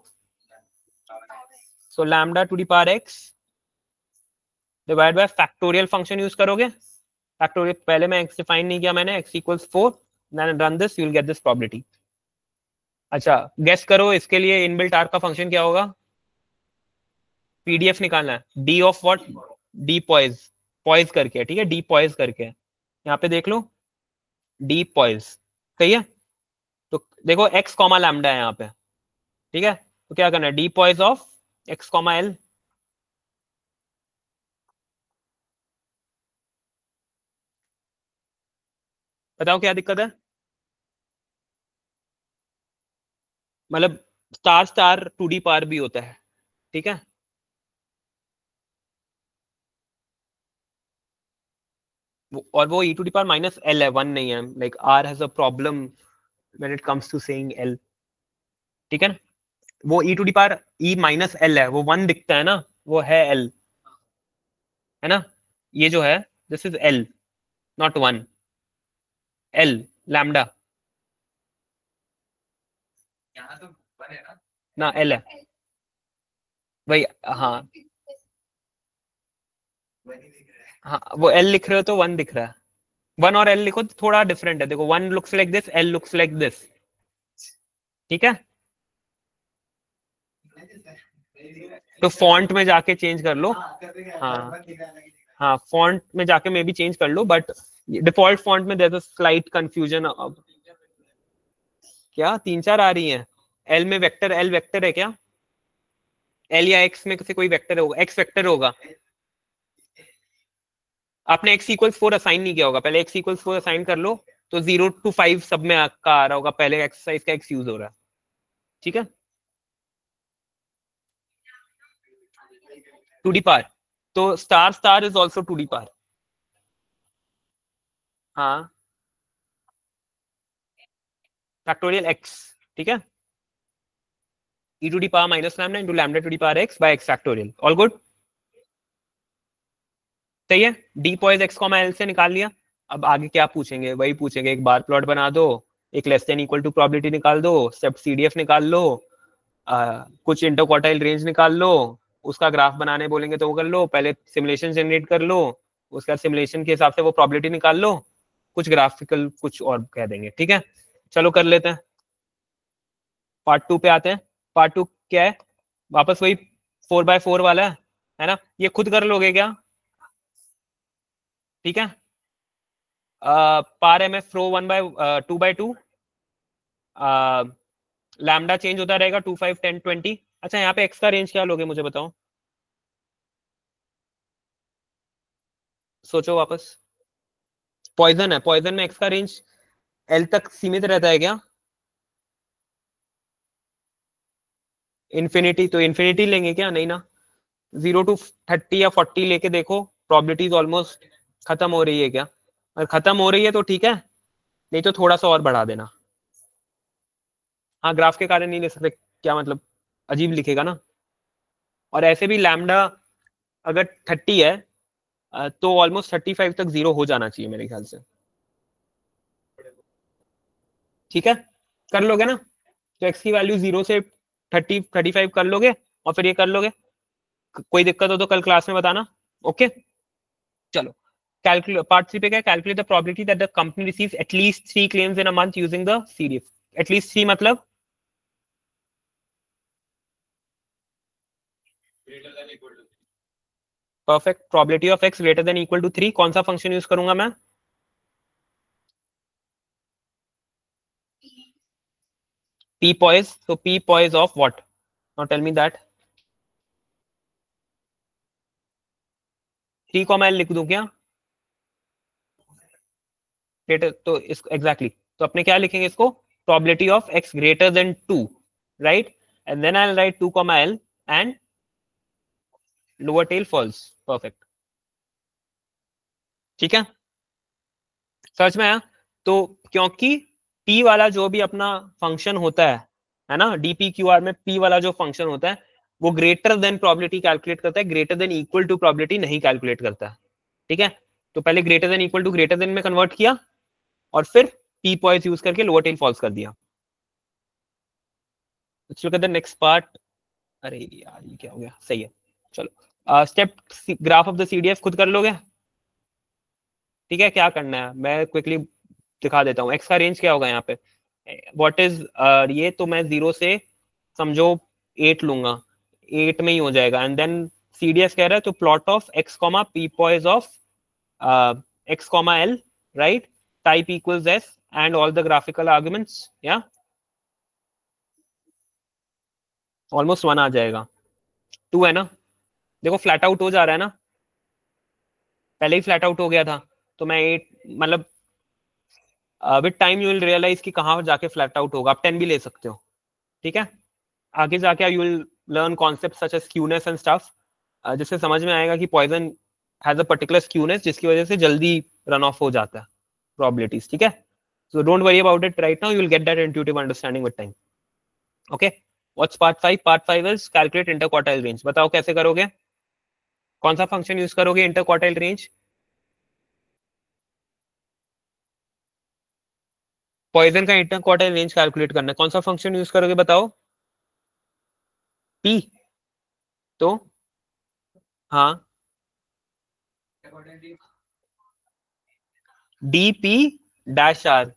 A: so lambda to the power x divide by factorial function use करोगे, फैक्टोरियल पहले मैं x डिफाइन नहीं किया मैंने, x equals 4, then run this, you will get this probability. अच्छा guess करो इसके लिए इनबिल्ट आर का फंक्शन क्या होगा, पीडीएफ निकालना है, D of what, D pois, pois करके, ठीक है, डी पॉइज करके, यहाँ पे देख लो, डी पॉइज, सही है, तो देखो x कॉमा लैम्डा है यहाँ पे, ठीक है, तो क्या करना है, D pois of x comma L, बताओ क्या दिक्कत है, मतलब star star to the power भी होता है, ठीक है, और वो e to the power minus L है, 1 नहीं है, like r has a problem when it comes to saying l, ठीक है ना, वो e to the power e minus L है, वो 1 दिखता है ना, वो है l, है ना, ये जो है this is l not 1, l lambda ना l है वही, हाँ हाँ, वो l लिख रहे हो तो 1 दिख रहा है, 1 और l लिखो तो थोड़ा डिफरेंट है, देखो 1 looks like this, l looks like this, ठीक है, तो फॉन्ट में जाके चेंज कर लो, हाँ हाँ फॉन्ट में जाके मे भी चेंज कर लो, बट डिफॉल्ट फॉन्ट में there is a slight confusion, क्या 3-4 आ रही हैं, एल में वेक्टर, एल वेक्टर है क्या, एल या एक्स में से कोई वेक्टर होगा, एक्स वेक्टर होगा, आपने x इक्वल्स 4 असाइन नहीं किया होगा, पहले x इक्वल्स 4 असाइन कर लो, तो 0 to 5 सब में का आ रहा होगा, पहले एक्सरसाइज का x यूज हो रहा है, ठीक है, टू डी पार, तो star star is also to the power, हाँ फैक्टोरियल x, ठीक है, e to the power minus lambda into lambda to the power x by x factorial, all good, सही है, D pois x comma L से निकाल लिया, अब आगे क्या पूछेंगे, वही पूछेंगे, एक बार प्लॉट बना दो, एक less than equal to probability निकाल दो, स्टेप सीडीएफ निकाल लो, कुछ इंटरक्वार्टाइल रेंज निकाल लो, उसका ग्राफ बनाने बोलेंगे तो वो कर लो, पहले सिमुलेशन जनरेट कर लो, उसका सिमुलेशन के हिसाब से वो प्रोबेबिलिटी निकाल लो, कुछ ग्राफिकल कुछ और कह देंगे, ठीक है, चलो कर लेते हैं, पार्ट 2 पे आते हैं, पार्ट 2 क्या है, वापस वही 4x4 वाला है ना, ये खुद कर लोगे क्या, ठीक है, par M F row 2x2, lambda change होता रहेगा 2, 5, 10, 20, अच्छा यहाँ पे x का रेंज क्या लोगे मुझे बताओ, सोचो वापस, पॉइजन है, पॉइजन में x का रेंज l तक सीमित रहता है क्या, इन्फिनिटी, तो इन्फिनिटी लेंगे क्या, नहीं ना, 0 to 30 या 40 लेके देखो, प्रोबेबिलिटीज ऑलमोस्ट खत्म हो रही है क्या? अगर खत्म हो रही है तो ठीक है, नहीं तो थोड़ा सा और बढ़ा देना। हाँ, ग्राफ के कारण नहीं ले सकते, क्या मतलब, अजीब लिखेगा ना। और ऐसे भी लैम्डा अगर 30 है तो ऑलमोस्ट 35 तक 0 हो जाना चाहिए मेरे ख्याल से। ठीक है, कर लोगे ना? तो x की वैल्यू 0 से 35 कर लोगे और फिर ये कर लोगे। कोई दिक्कत हो तो कल क्लास में बताना। ओके, चलो कैलकुलेट पार्ट 3 पे क्या, calculate the probability that the company receives at least 3 claims in a month using the CDF. At least 3 मतलब perfect, probability of x greater than equal to 3। कौन सा फंक्शन यूज करूंगा मैं? p poise, so p poise of what? Now tell me that। 3 l लिख दूं क्या? Greater, तो इस एग्जैक्टली तो अपने क्या लिखेंगे इसको, probability of x greater than 2, right? And then I will write 2 l and lower tail false. Perfect, ठीक है, समझ में आया? तो क्योंकि p वाला जो भी अपना फंक्शन होता है ना, dpqr में p वाला जो फंक्शन होता है वो ग्रेटर देन प्रोबेबिलिटी कैलकुलेट करता है, greater than equal to probability नहीं कैलकुलेट करता है। ठीक है, तो पहले greater than equal to greater than में कन्वर्ट किया और फिर p पॉइंट यूज करके लोअर टेल फॉल्स कर दिया। Let's look at the next part. अरे यार ये क्या हो गया, सही है, चलो step graph of the CDF खुद कर लोगे। ठीक है, क्या करना है मैं क्विकली दिखा देता हूँ। एक्स का रेंज क्या होगा यहाँ पे, व्हाट इज ये तो मैं 0 से समझो 8 लूंगा, 8 में ही हो जाएगा। एंड देन सीडीएफ कह रहा है तो plot of x comma p pois of x comma l, right? Type equals s and all the graphical arguments, या ऑलमोस्ट 1 आ जाएगा। 2 है ना, देखो फ्लैट आउट हो जा रहा है ना, पहले ही फ्लैट आउट हो गया था, तो मैं 8 मतलब with time you will realise कि कहाँ जाके फ्लैट आउट होगा। आप 10 भी ले सकते हो। ठीक है, आगे जाके you will learn concept such as skewness and stuff, जिससे समझ में आएगा कि Poisson has a particular skewness जिसकी वजह से जल्दी रन ऑफ हो जाता है प्रोबेबिलिटीज। ठीक है, so don't worry about it right now, you will get that intuitive understanding with time. Okay, what's part 5? Part 5 is calculate interquartile range. बताओ कैसे करोगे, कौन सा फंक्शन यूज करोगे इंटरक्वार्टाइल रेंज? पॉइजन का इंटरक्वार्टाइल रेंज कैलकुलेट करना है, कौन सा फंक्शन यूज करोगे बताओ? पी, तो हाँ, DP dash R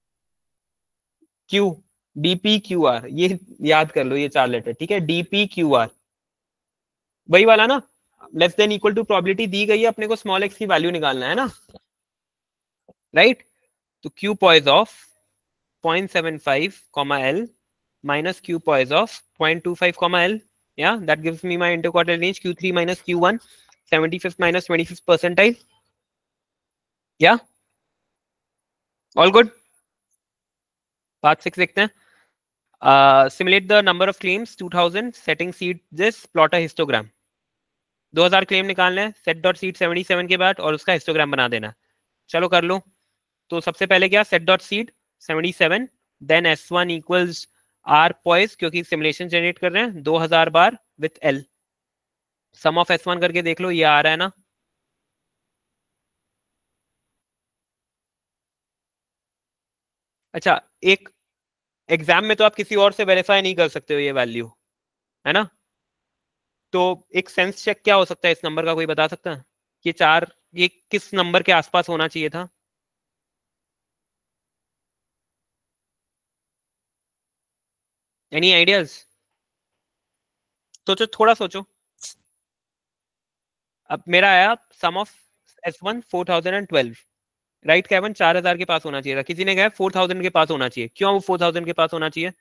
A: Q, DP Q R, ये याद कर लो ये 4 लेटर। ठीक है, डीपी क्यू आर वही वाला ना, less than equal to probability दी गई है अपने को, स्मॉल एक्स की वैल्यू निकालना है ना, राइट? तो q pois of 0.75 l minus q poise of 0.25 l, yeah, that gives me my interquartile range q3 minus q1, 75th minus 25th percentile, yeah, all good। Part 6 देखते हैं। Simulate the number of claims 2000 setting seed this, plot a histogram. 2000 claim निकालने हैं, set dot seed 77 के बाद और उसका histogram बना देना। चलो कर लो। तो सबसे पहले क्या, set dot seed 77, then s1 equals R pois, क्योंकि सिमुलेशन जनरेट कर रहे हैं 2000 बार with l, sum of s1 करके देख लो, ये आ रहा है ना। अच्छा, एक एग्जाम में तो आप किसी और से वेरीफाई नहीं कर सकते हो ये वैल्यू, है ना? तो एक सेंस चेक क्या हो सकता है इस नंबर का, कोई बता सकता है? ये 4, ये किस नंबर के आसपास होना चाहिए था? Any ideas? सोचो, थोड़ा सोचो। अब मेरा आया सम ऑफ s1 4012, राइट? केवन 4000 के पास होना चाहिए था, किसी ने कहा 4000 के पास होना चाहिए। क्यों वो 4000 के पास होना चाहिए?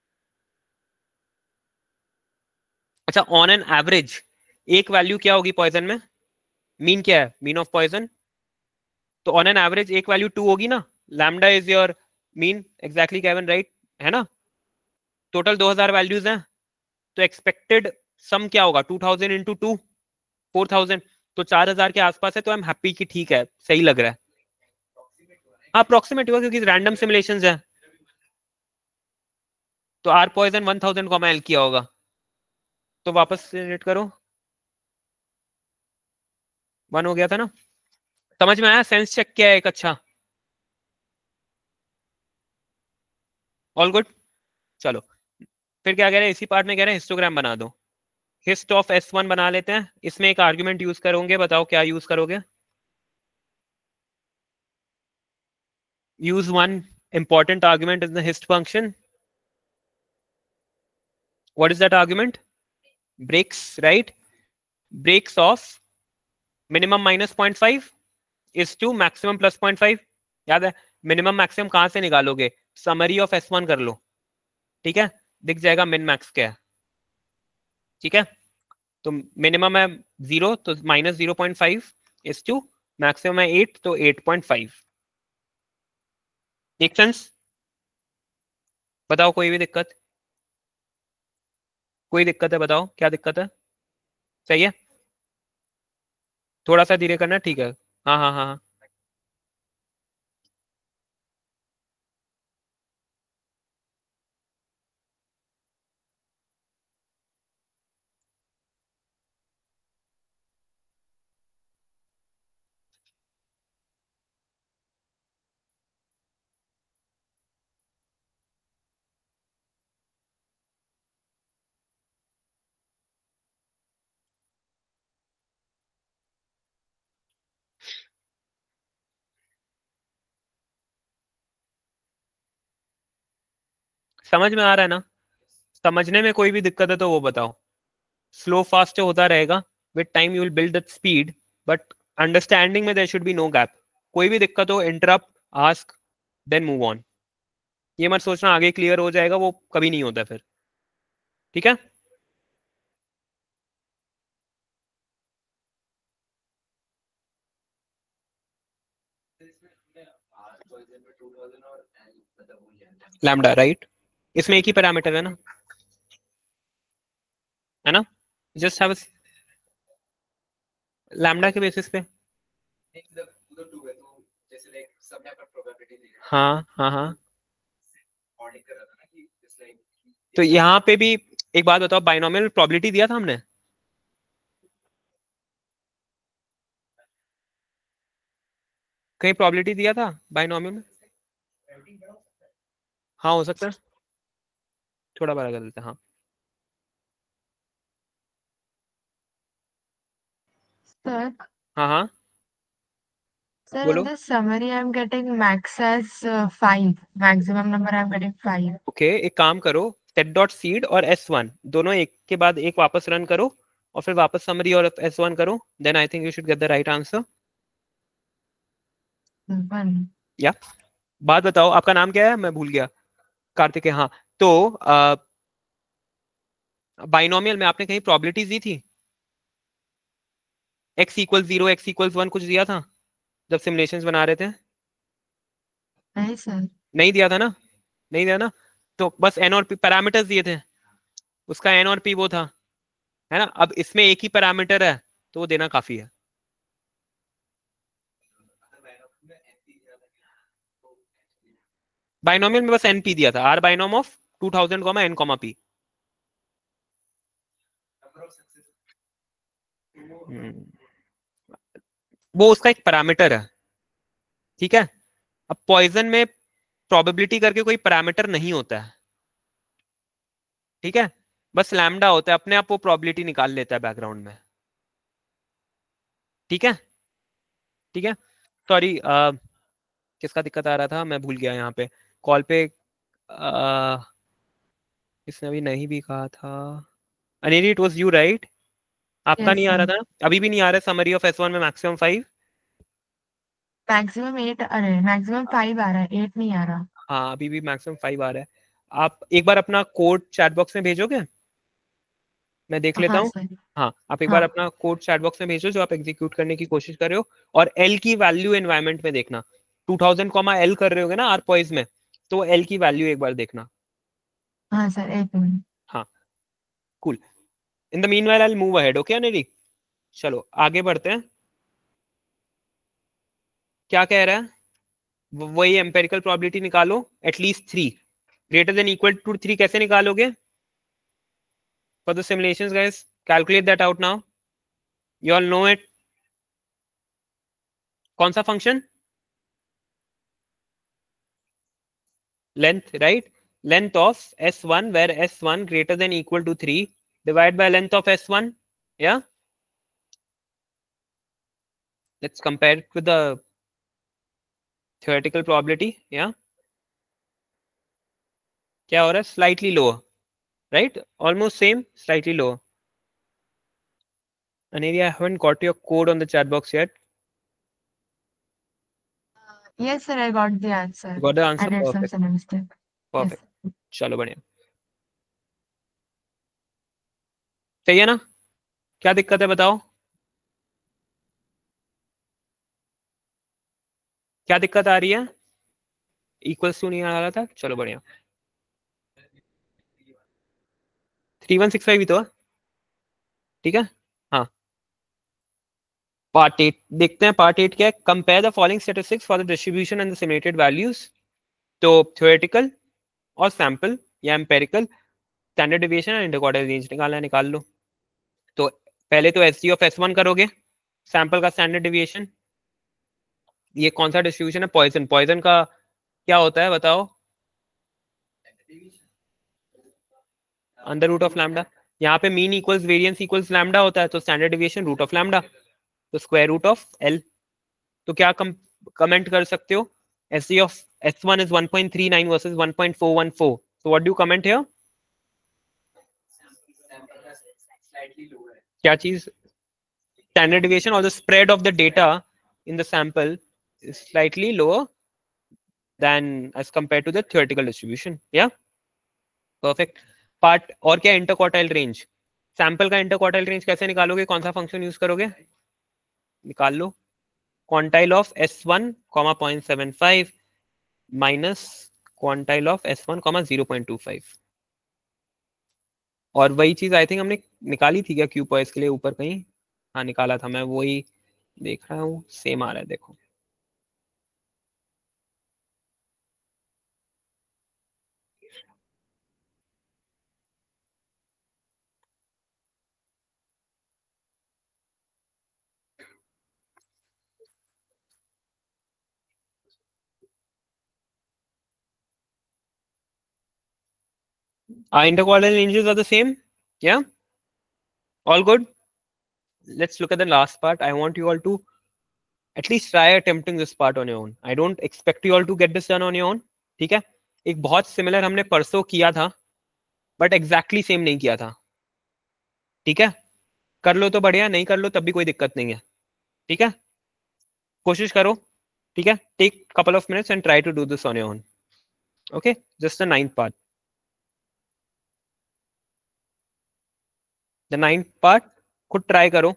A: अच्छा, ऑन एन एवरेज एक वैल्यू क्या होगी पॉइजन में? मीन क्या है, मीन ऑफ पॉइजन? तो ऑन एन एवरेज एक वैल्यू 2 होगी ना, lambda is your mean, exactly केवन, राइट? है ना? टोटल 2000 वैल्यूज हैं, तो एक्सपेक्टेड सम क्या होगा 2000 इंटू 2 4000, तो 4000 के आसपास है, तो आई एम हैप्पी कि ठीक है, सही लग रहा है। हाँ अप्रोक्सीमेट हुआ क्योंकि रैंडम सिमुलेशंस है। तो आर पॉइजन 1000 को एल किया होगा, तो वापस जनरेट करो, 1 हो गया था ना। समझ में आया? सेंस चेक किया है एक अच्छा। All good. चलो फिर क्या कह रहे हैं, इसी पार्ट में कह रहे हैं हिस्टोग्राम बना दो। हिस्ट ऑफ S1 बना लेते हैं, इसमें एक आर्गुमेंट यूज करोगे, बताओ क्या यूज करोगे? use one important argument in the hist function. What is that argument? Breaks, right? Breaks of minimum minus 0.5 is to maximum plus 0.5. याद है? मिनिमम मैक्सिमम कहां से निकालोगे? समरी ऑफ S1 कर लो, ठीक है, दिख जाएगा मिन मैक्स क्या है। ठीक है, तो मिनिमम है 0, तो माइनस 0.5 इज टू मैक्सिमम है 8, तो 8.5। Make sense? बताओ कोई भी दिक्कत? कोई दिक्कत है बताओ, क्या दिक्कत है? सही है, थोड़ा सा धीरे करना, ठीक है। हाँ हाँ हाँ हाँ। समझ में आ रहा है ना? समझने में कोई भी दिक्कत है तो वो बताओ। स्लो फास्ट होता रहेगा, with time you will build that speed, but understanding में there should be no gap. कोई भी दिक्कत हो, interrupt, ask, then move on. ये मत सोचना आगे क्लियर हो जाएगा, वो कभी नहीं होता फिर। ठीक है, लैम्डा राइट, इसमें एक ही पैरामीटर है ना, है ना? जस्ट हैव लैम्डा के बेसिस पे। हाँ हाँ हाँ। तो यहाँ पे भी एक बात बताओ, बाइनोमियल प्रोबेबिलिटी दिया था हमने? कहीं प्रोबेबिलिटी दिया था बाइनोमियल में? हाँ हो सकता है, थोड़ा बड़ा कर देते हैं, हाँ।
C: Sir,
A: हाँ हाँ
C: sir, in
A: बोलो।
C: the summary, I'm getting max as 5. Maximum number I'm getting 5.
A: Okay एक काम करो, सेट डॉट सीड और S1 दोनों एक के बाद एक वापस रन करो, और फिर वापस समरी और S1 करो, then I think you should get the right answer.
C: 1.
A: या बात बताओ, आपका नाम क्या है? मैं भूल गया। कार्तिक है, हाँ। तो बाइनोमियल में आपने कहीं प्रोबेबिलिटीज दी थी? x इक्वल 0, x इक्वल 1 कुछ दिया था जब सिमुलेशंस बना रहे थे?
C: नहीं सर।
A: नहीं दिया था ना? नहीं दिया ना? तो बस n और p पैरामीटर्स दिए थे, उसका n और p वो था, है ना? अब इसमें एक ही पैरामीटर है, तो वो देना काफी है। बाइनोमियल में बस np दिया था, r binom of 2000 n p। वो उसका एक पैरामीटर है, ठीक है। अब पॉइजन में प्रोबेबिलिटी करके कोई पैरामीटर नहीं होता है, ठीक है, बस लैम्डा होता है, अपने आप वो प्रोबेबिलिटी निकाल लेता है बैकग्राउंड में। ठीक है, ठीक है। सॉरी, किसका दिक्कत आ रहा था मैं भूल गया यहाँ पे कॉल पे। इसने अभी नहीं भी कहा था, Anil it was you right? आपका
C: Yes
A: नहीं आ
C: sir.
A: रहा था? अभी भी नहीं आ रहा है समरी ऑफ S1 में मैक्सिमम 5?
C: Maximum 8, अरे maximum 5 आ रहा है, 8 नहीं आ रहा।
A: हाँ अभी भी मैक्सिमम 5 आ रहा है। आप एक बार अपना कोड चैट बॉक्स में भेजोगे, मैं देख लेता
C: हाँ
A: हूँ।
C: सर।
A: हाँ आप एक बार
C: हाँ
A: अपना कोड चैट बॉक्स में भेजो जो आप एग्जीक्यूट करने की कोशिश कर रहे हो, और एल की वैल्यू एनवायरमेंट में देखना। 2000 एल कर रहे होगे ना आर पॉइज में, तो एल की वैल्यू एक बार देखना।
C: हाँ सर, 1 मिनट।
A: हाँ cool. In the meanwhile I will move ahead. Okay Anil, चलो आगे बढ़ते हैं. क्या कह रहा है? वही एम्पेरिकल प्रोबेबिलिटी निकालो, at least 3 greater than equal to 3. कैसे निकालोगे? For the simulations guys, calculate that out now. You all know it. कौन सा function? Length, right? Length of S1 where S1 greater than equal to 3 divide by length of S1. Yeah, let's compare it with the theoretical probability. Yeah, क्या हो रहा है? Slightly lower, right? Almost same, slightly lower. Anelia, I haven't got your code on the chat box yet.
C: Yes, sir, I got the answer.
A: Got the
C: I
A: answer?
C: did some
A: Perfect.
C: spelling mistake. Yes.
A: Perfect. चलो बढ़िया. सही है ना? क्या दिक्कत है बताओ? क्या दिक्कत आ रही है? इक्वल्स टू नहीं आ रहा था. चलो बढ़िया. 3165 ही तो है. ठीक है. हाँ, पार्ट 8 देखते हैं. पार्ट 8 क्या है? Compare the following statistics for the distribution and the simulated values. तो थ्योरेटिकल और सैंपल या एम्पेरिकल, स्टैंडर्ड डिविएशन और इंटरक्वार्टाइल रेंज निकालना है, निकाल लो. तो पहले तो एस डी ऑफ S1 करोगे, सैंपल का स्टैंडर्ड डिविएशन. ये कौन सा डिस्ट्रीब्यूशन है? पॉइजन. पॉइजन का क्या होता है बताओ? Under root of lambda. यहाँ पे mean equals variance equals lambda होता है, तो standard deviation root of lambda, तो स्क्वायर रूट ऑफ एल. तो क्या कमेंट कर सकते हो? S of S1 is 1.39 versus 1.414. So what do you comment here? क्या चीज? Standard deviation or the spread of the data in the sample is slightly lower than as compared to the theoretical distribution. Yeah, perfect. Part और क्या? Interquartile range. Sample का interquartile range कैसे निकालोगे? कौन सा function use करोगे? निकाल लो. Quantile of S1 0.75 minus quantile of S1 0.25. और वही चीज आई थिंक हमने निकाली थी क्या क्यू पॉइंट्स के लिए ऊपर कहीं? हाँ निकाला था, मैं वही देख रहा हूँ. सेम आ रहा है देखो. Our interquartile ranges are the same. Yeah, all good. Let's look at the last part. I want you all to at least try attempting this part on your own. I don't expect you all to get this done on your own. ठीक है. एक बहुत similar हमने परसों किया था, but exactly same नहीं किया था. ठीक है. कर लो तो बढ़िया, नहीं कर लो तब भी कोई दिक्कत नहीं है. ठीक है, कोशिश करो. ठीक है, take couple of minutes and try to do this on your own. Okay, just the 9th part. The 9th part खुद ट्राई करो.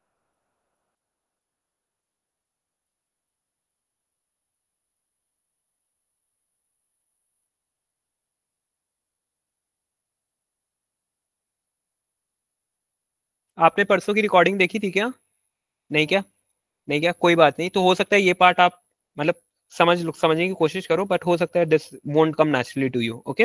A: आपने परसों की रिकॉर्डिंग देखी थी क्या? नहीं क्या? नहीं क्या? कोई बात नहीं. तो हो सकता है ये पार्ट आप मतलब समझने की कोशिश करो, बट हो सकता है this won't come naturally to you. Okay,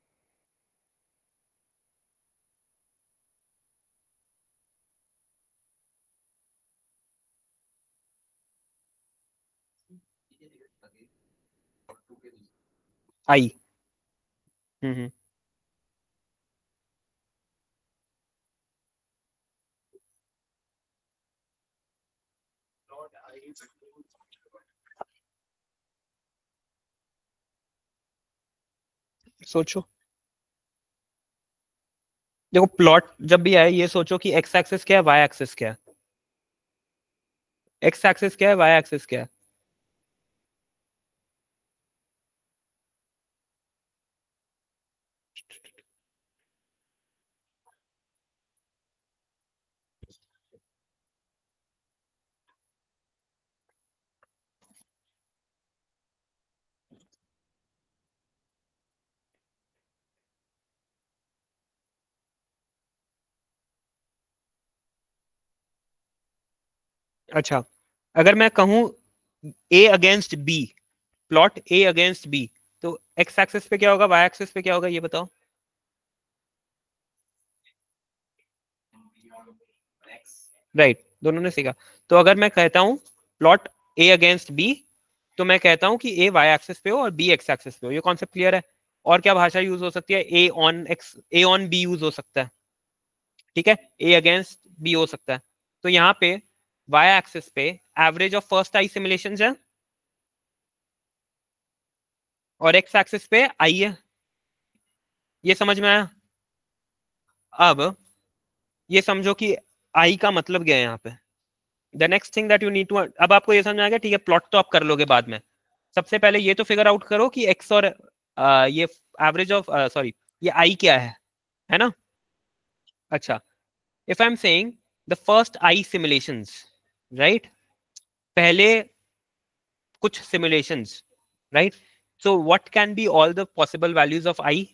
A: I. Hmm. सोचो. देखो प्लॉट जब भी आए ये सोचो कि एक्स एक्सिस क्या है, वाई एक्सिस क्या है. एक्स एक्सिस क्या है, वाई एक्सिस क्या है? अच्छा, अगर मैं कहूं A against B, plot A against B, तो एक्स एक्सिस पे क्या होगा, वाई एक्सिस पे क्या होगा, ये बताओ। राइट, दोनों ने सीखा। तो अगर मैं कहता हूं प्लॉट A अगेंस्ट B, तो मैं कहता हूं कि A वाई एक्सिस पे हो और B एक्स एक्सिस पे हो। ये कॉन्सेप्ट क्लियर है? और क्या भाषा यूज हो सकती है? A ऑन B यूज हो सकता है, ठीक है, A अगेंस्ट B हो सकता है। तो यहाँ पे वाई एक्सिस पे average of first i simulation है और एक्स एक्सिस पे आई है। ये समझ में आया? अब ये समझो कि आई का मतलब क्या है यहाँ पे। The next thing that you need to, अब आपको ये समझ आ गया, ठीक है, प्लॉट तो आप कर लोगे बाद में। सबसे पहले ये तो फिगर आउट करो कि एक्स और ये एवरेज ऑफ सॉरी ये आई क्या है ना। अच्छा, if I am saying the first i simulations, right, पहले कुछ simulations, right, so what can be all the possible values of i?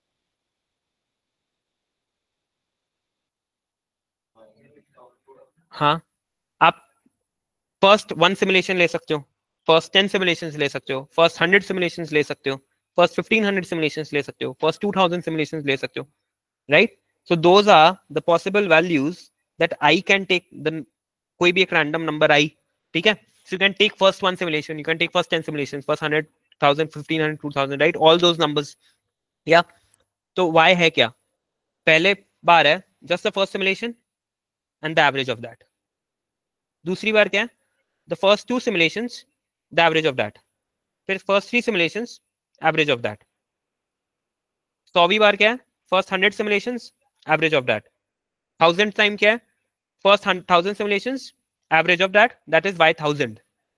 A: हाँ, आप फर्स्ट 1 सिमुलेशन ले सकते हो, फर्स्ट 10 सिमुलेशंस ले सकते हो, फर्स्ट 100 सिमुलेशंस ले सकते हो, फर्स्ट 1500 सिमुलेशंस ले सकते हो, फर्स्ट 2000 सिमुलेशंस ले सकते हो, right. So those are the possible values that i can take, the कोई भी एक रैंडम नंबर आई, ठीक है। So you can take first 1 simulation, you can take first 10 simulations, first 100, 1000, 1500, 2000, right, all those numbers. या तो y है क्या? पहले बार है just the first simulation and the average of that. दूसरी बार क्या है? the first 2 simulations, the average of that. फिर first 3 simulations, average of that. 100वीं बार क्या है? first 100 simulations, average of that. 1000th time क्या है? first 1000 simulations, average of that, that is y 1000.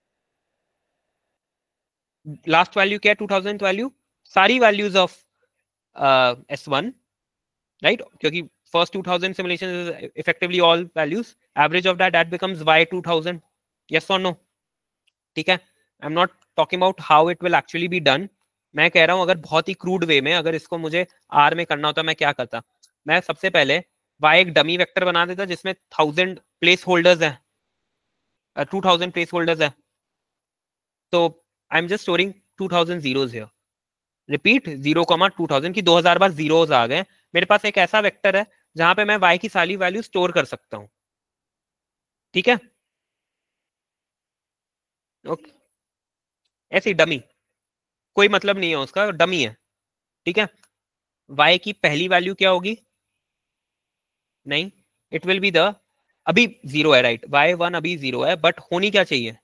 A: Last value क्या है? 2000th value, सारी values of S1, right? क्योंकि first 2000 simulations is effectively all values. Average of that becomes y 2000. Yes or no? ठीक है, I am not talking about how it will actually be done. मैं कह रहा हूं अगर बहुत ही क्रूड वे में अगर इसको मुझे आर में करना होता मैं क्या करता? मैं सबसे पहले वाई एक डमी वेक्टर बना देता जिसमें 1000 प्लेस होल्डर्स हैं, 2000 प्लेस होल्डर्स है। तो I am just storing 2000 zeros here, repeat 0,2000 की 2000 बार जीरोस आ गए। मेरे पास एक ऐसा वेक्टर है जहां पे मैं वाई की सारी वैल्यू स्टोर कर सकता हूं, ठीक है। ओके, ऐसी डमी, कोई मतलब नहीं है उसका, डमी है, ठीक है। y की पहली वैल्यू क्या होगी? नहीं, इट विल बी द, अभी 0 है, राइट, y1 अभी 0 है, बट होनी क्या चाहिए?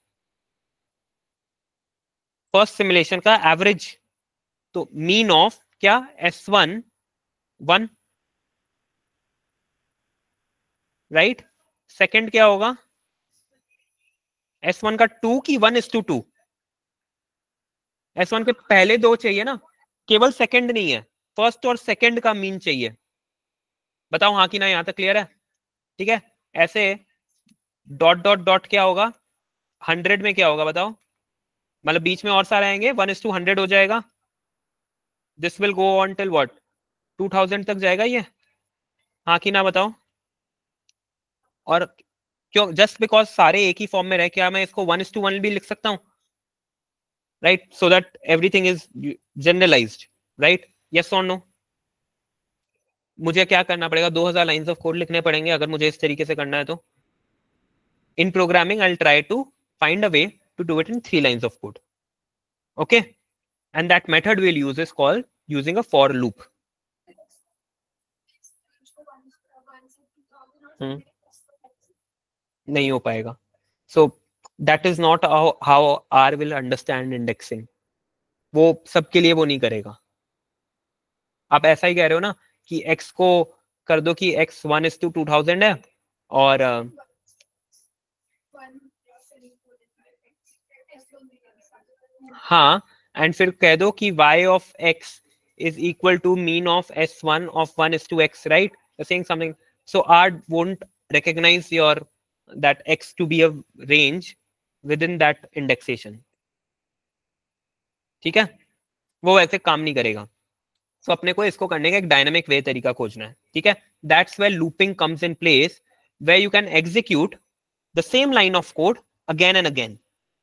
A: फर्स्ट सिमुलेशन का एवरेज, तो मीन ऑफ क्या? S1 1, right. सेकंड क्या होगा? S1 का 2 की 1:2? S1 के पहले 2 चाहिए ना, केवल सेकंड नहीं है, फर्स्ट और सेकंड का मीन चाहिए। बताओ हाँ कि ना, यहां तक क्लियर है? ठीक है, ऐसे डॉट डॉट डॉट क्या होगा 100 में, क्या होगा बताओ? मतलब बीच में और सारे आएंगे, 1:100 हो जाएगा। This will go on till what, 2000 तक जाएगा ये, हाँ कि ना बताओ? और क्यों? जस्ट बिकॉज सारे एक ही फॉर्म में रहे, क्या मैं इसको 1:1 भी लिख सकता हूँ? Right, so that everything is generalised, right, yes और नो? मुझे क्या करना पड़ेगा? 2000 लाइंस ऑफ कोड लिखने पड़ेंगे अगर मुझे इस तरीके से करना है तो। In programming I will try to find a way to do it in 3 lines of code, okay, and that method we'll use is called using a for loop. नहीं हो पाएगा, so that is not how R will understand indexing. वो सबके लिए वो नहीं करेगा। आप ऐसा ही कह रहे हो ना कि x को कर दो कि x 1:2000 है और हाँ, एंड फिर कह दो कि y of x is equal to mean of S1 of 1:x, right? You're saying something. So R won't recognize your that x to be a range within that indexation. ठीक है, वो वैसे काम नहीं करेगा। तो अपने को इसको करने का एक डायनामिक वे तरीका खोजना है, ठीक है। That's where looping comes in place, where you can execute the same line of code again and again.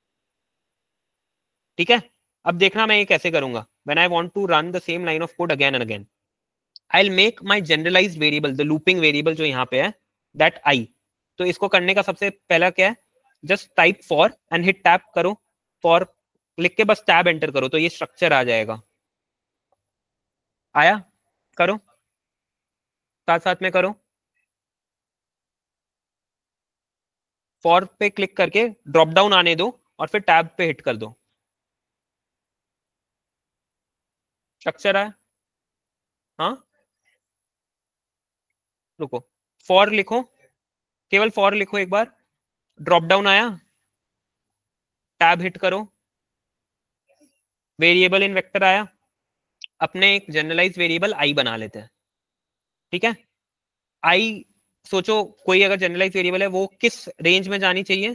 A: ठीक है, अब देखना मैं ये कैसे करूंगा। When I want to run the same line of code again and again, I will make my generalised variable, the looping variable जो यहाँ पे है, दैट आई। तो इसको करने का सबसे पहला क्या है, just type for and hit tab करो। फॉर लिख के बस टैब एंटर करो तो ये स्ट्रक्चर आ जाएगा। आया, करो, साथ साथ में करो। फॉर पे क्लिक करके ड्रॉप डाउन आने दो और फिर टैब पे हिट कर दो। स्ट्रक्चर आया? हाँ, रुको, फॉर लिखो, केवल फॉर लिखो एक बार। ड्रॉप डाउन आया, टैब हिट करो, वेरिएबल इन वेक्टर आया। अपने एक जनरलाइज वेरिएबल आई बना लेते हैं। ठीक है, आई सोचो कोई अगर जनरलाइज वेरिएबल है वो किस रेंज में जानी चाहिए,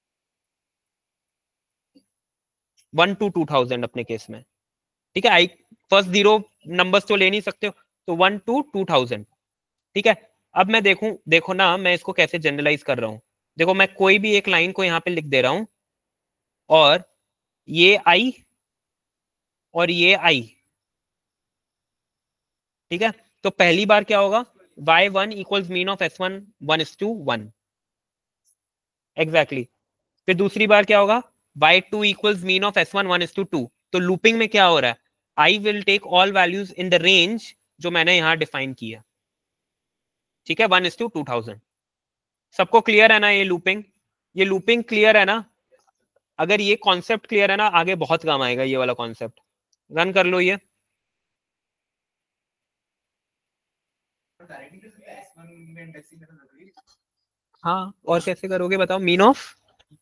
A: 1 to 2000 अपने केस में। ठीक है, आई फर्स्ट 0 नंबर्स तो ले नहीं सकते हो, तो 1 to 2000। ठीक है, अब मैं देखो ना मैं इसको कैसे जनरलाइज कर रहा हूं। देखो मैं कोई भी एक लाइन को यहाँ पे लिख दे रहा हूं और ये आई और ये आई। ठीक है, तो पहली बार क्या होगा, y1 equals mean of s1 1:1 exactly. फिर दूसरी बार क्या होगा, y2 equals mean of s1 1:2। तो लूपिंग में क्या हो रहा है, I will take all values in the range जो मैंने यहां डिफाइन किया। ठीक है, 1:2000। सबको क्लियर है ना ये लूपिंग? ये लूपिंग क्लियर है ना? अगर ये कॉन्सेप्ट क्लियर है ना, आगे बहुत काम आएगा ये वाला कॉन्सेप्ट। रन कर लो ये। हाँ, और कैसे करोगे बताओ? मीन ऑफ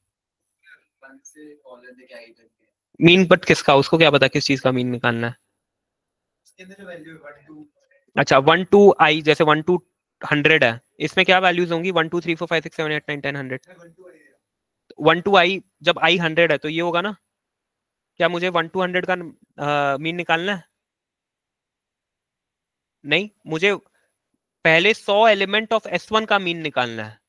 A: मीन, बट किसका, उसको क्या पता किस चीज का मीन निकालना है? अच्छा, 1 to i, जैसे 1 to 100 है, इसमें क्या वैल्यूज होंगी? 1 2 3 4 5 6 7 8 9 10 100। 1 to i, जब i 100 है तो ये होगा ना? क्या मुझे 1 to 100 का मीन निकालना है? नहीं, मुझे पहले 100 एलिमेंट ऑफ s1 का मीन निकालना है।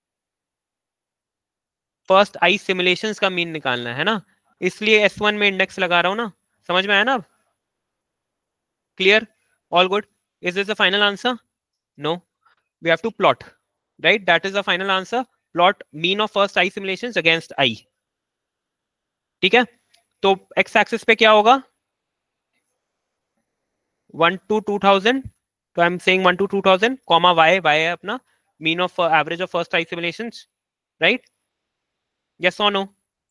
A: फर्स्ट आई सिमुलेशंस का मीन निकालना है ना, इसलिए s1 में इंडेक्स लगा रहा हूं ना। समझ में आया ना अब? Clear? All good? Is this the final answer? No, we have to plot, right? That is the final answer. Plot mean of first i simulations against i. ठीक है, तो एक्स एक्सिस पे क्या होगा, 1 to 2000। तो I am saying 1 to 2000, comma y, y है अपना mean of average of first i simulations, right? Yes और नो?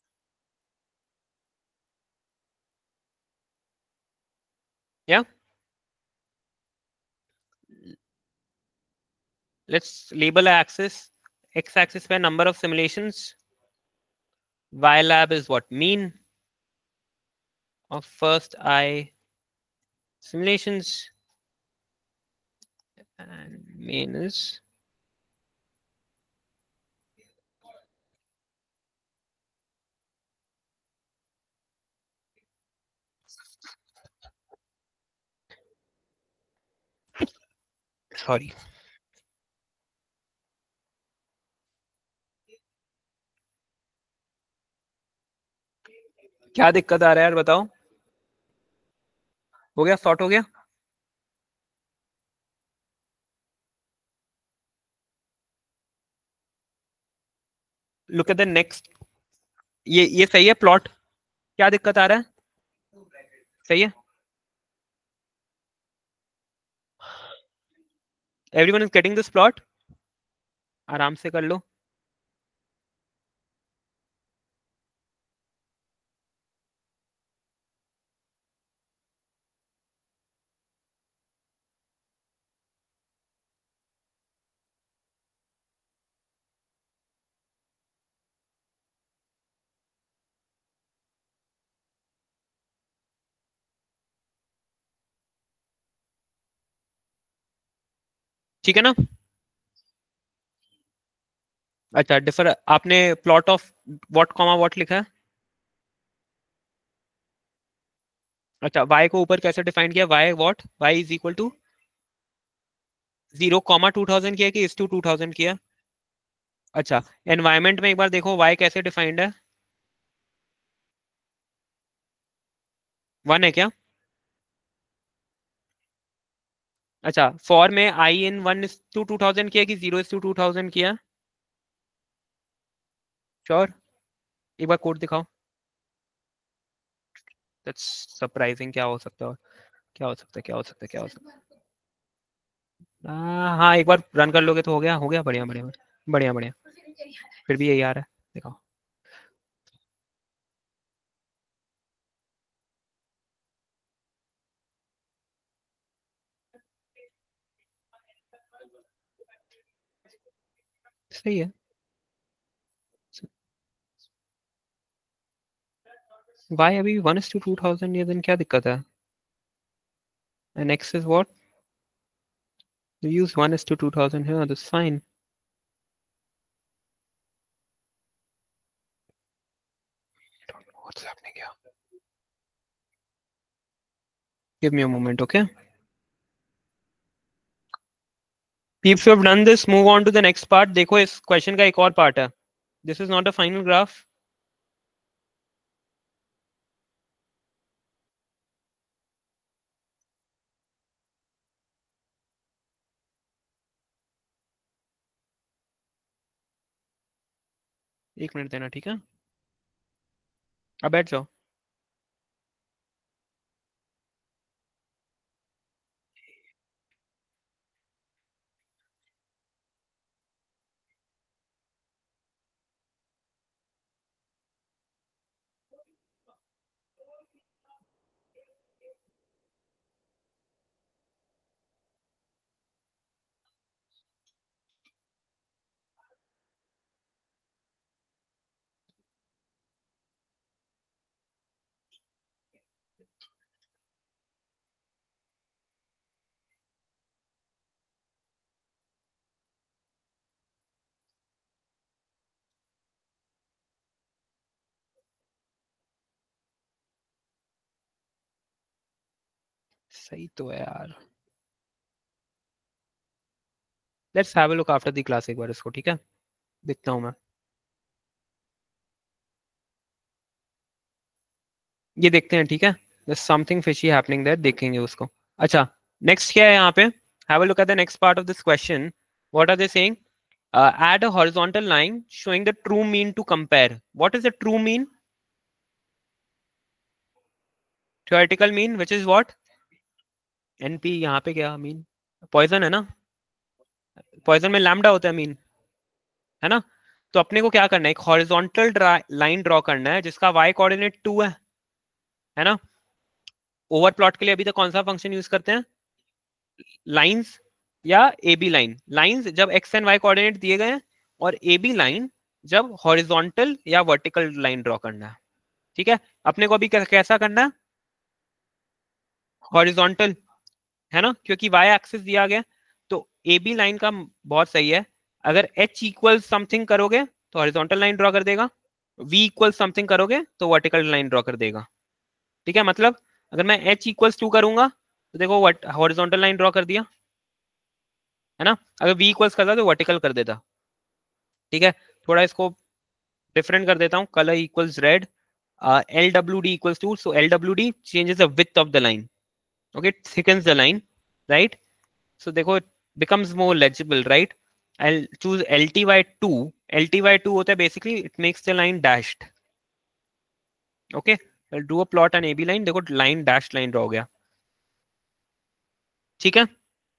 A: या let's label a axis. X axis पे number of simulations, y lab is what, mean of first I simulations, and mean is sorry, क्या दिक्कत आ रहा है यार बताओ? हो गया, सॉर्ट हो गया? Look at the next. ये सही है प्लॉट? क्या दिक्कत आ रहा है? सही है? Everyone is getting this plot? आराम से कर लो। ठीक है ना? अच्छा, डिफर आपने plot of what comma what लिखा है? अच्छा, y को ऊपर कैसे डिफाइन किया? y what, y is equal to 0 comma 2000 किया कि इस टू 2000 किया? अच्छा, एनवायरमेंट में एक बार देखो y कैसे डिफाइंड है, 1 है क्या? अच्छा, फॉर में i इन 1:2000 किया कि 0:2000 किया? श्योर, एक बार कोड दिखाओ। दैट्स सरप्राइजिंग, क्या हो सकता है, क्या हो सकता है, क्या हो सकता है, क्या हो सकता है? हाँ, एक बार रन कर लोगे तो हो गया, हो गया, बढ़िया बढ़िया बढ़िया बढ़िया। फिर भी यही आ रहा है, दिखाओ। सही है। वाई अभी 1:2000 ये दिन क्या दिक्कत है? And x is what? You use 1:2000 here, that's fine. Don't know what's happening here. Give me a moment, okay? Peeps who have done this, move on to the next part. देखो इस question का एक और part है. This is not a final graph. एक minute देना, ठीक है? अब बैठ जाओ. सही तो है यार. Let's have a look after the class एक बार इसको, ठीक है? देखता हूँ मैं. ये देखते हैं, ठीक है? There's something fishy happening there, देखेंगे उसको. अच्छा, next क्या है यहाँ पे? Have a look at the next part of this question. What are they saying? Add a horizontal line showing the true mean to compare. What is the true mean? Theoretical mean, which is what? NP. यहाँ पे क्या mean? Poison है ना? Poison में lambda होता है mean, है ना? तो अपने को क्या करना है, एक हॉरिजॉन्टल लाइन ड्रॉ करना है जिसका y कोऑर्डिनेट 2 है ना? ओवर प्लॉट के लिए अभी तक कौन सा फंक्शन यूज करते हैं? लाइंस या ए बी लाइन. लाइंस जब x एंड y कोऑर्डिनेट दिए गए हैं, और ए बी लाइन जब हॉरिजॉन्टल या वर्टिकल लाइन ड्रॉ करना है. ठीक है, अपने को अभी कैसा करना है? हॉरिजॉन्टल, है ना? क्योंकि y एक्सिस दिया गया. तो ए बी लाइन का बहुत सही है, अगर h इक्वल समथिंग करोगे तो हॉरिजॉन्टल लाइन ड्रॉ कर देगा, v इक्वल समथिंग करोगे तो वर्टिकल लाइन ड्रॉ कर देगा. ठीक है, मतलब अगर मैं h इक्वल्स 2 करूंगा तो देखो हॉरिजॉन्टल लाइन ड्रॉ कर दिया, है ना? अगर v इक्वल्स करता तो वर्टिकल कर देता. ठीक है, थोड़ा इसको डिफरेंट कर देता हूँ. Colour equals red, LWD equals to, so LWD changes the width of the line. Okay, it thickens the line, right? So देखो it becomes more legible, right? I'll choose LTY2. LTY2 होता है basically it makes the line dashed. Okay, I'll do a plot on AB line. देखो line dashed line draw हो गया. ठीक है,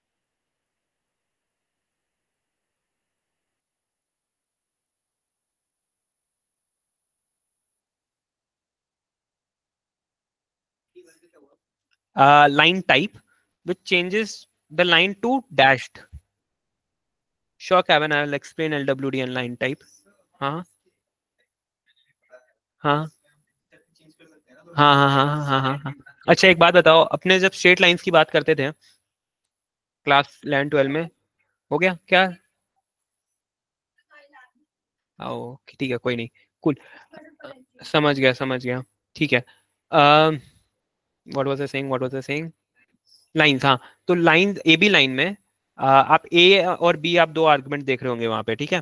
A: line type which changes the line to dashed. Sure, Kevin, I'll explain LWD and line type. हाँ हाँ हाँ हाँ हाँ हाँ हाँ हाँ हाँ. अच्छा, एक बात बताओ, अपने जब स्ट्रेट लाइंस की बात करते थे क्लास 11 12 में, हो गया क्या? आओ, ठीक है, कोई नहीं. कुल, समझ गया समझ गया. ठीक है. What was I saying, what was I saying? Lines, हाँ. तो लाइन ए बी लाइन में आप ए और बी, आप दो आर्गुमेंट देख रहे होंगे वहां पे, ठीक है?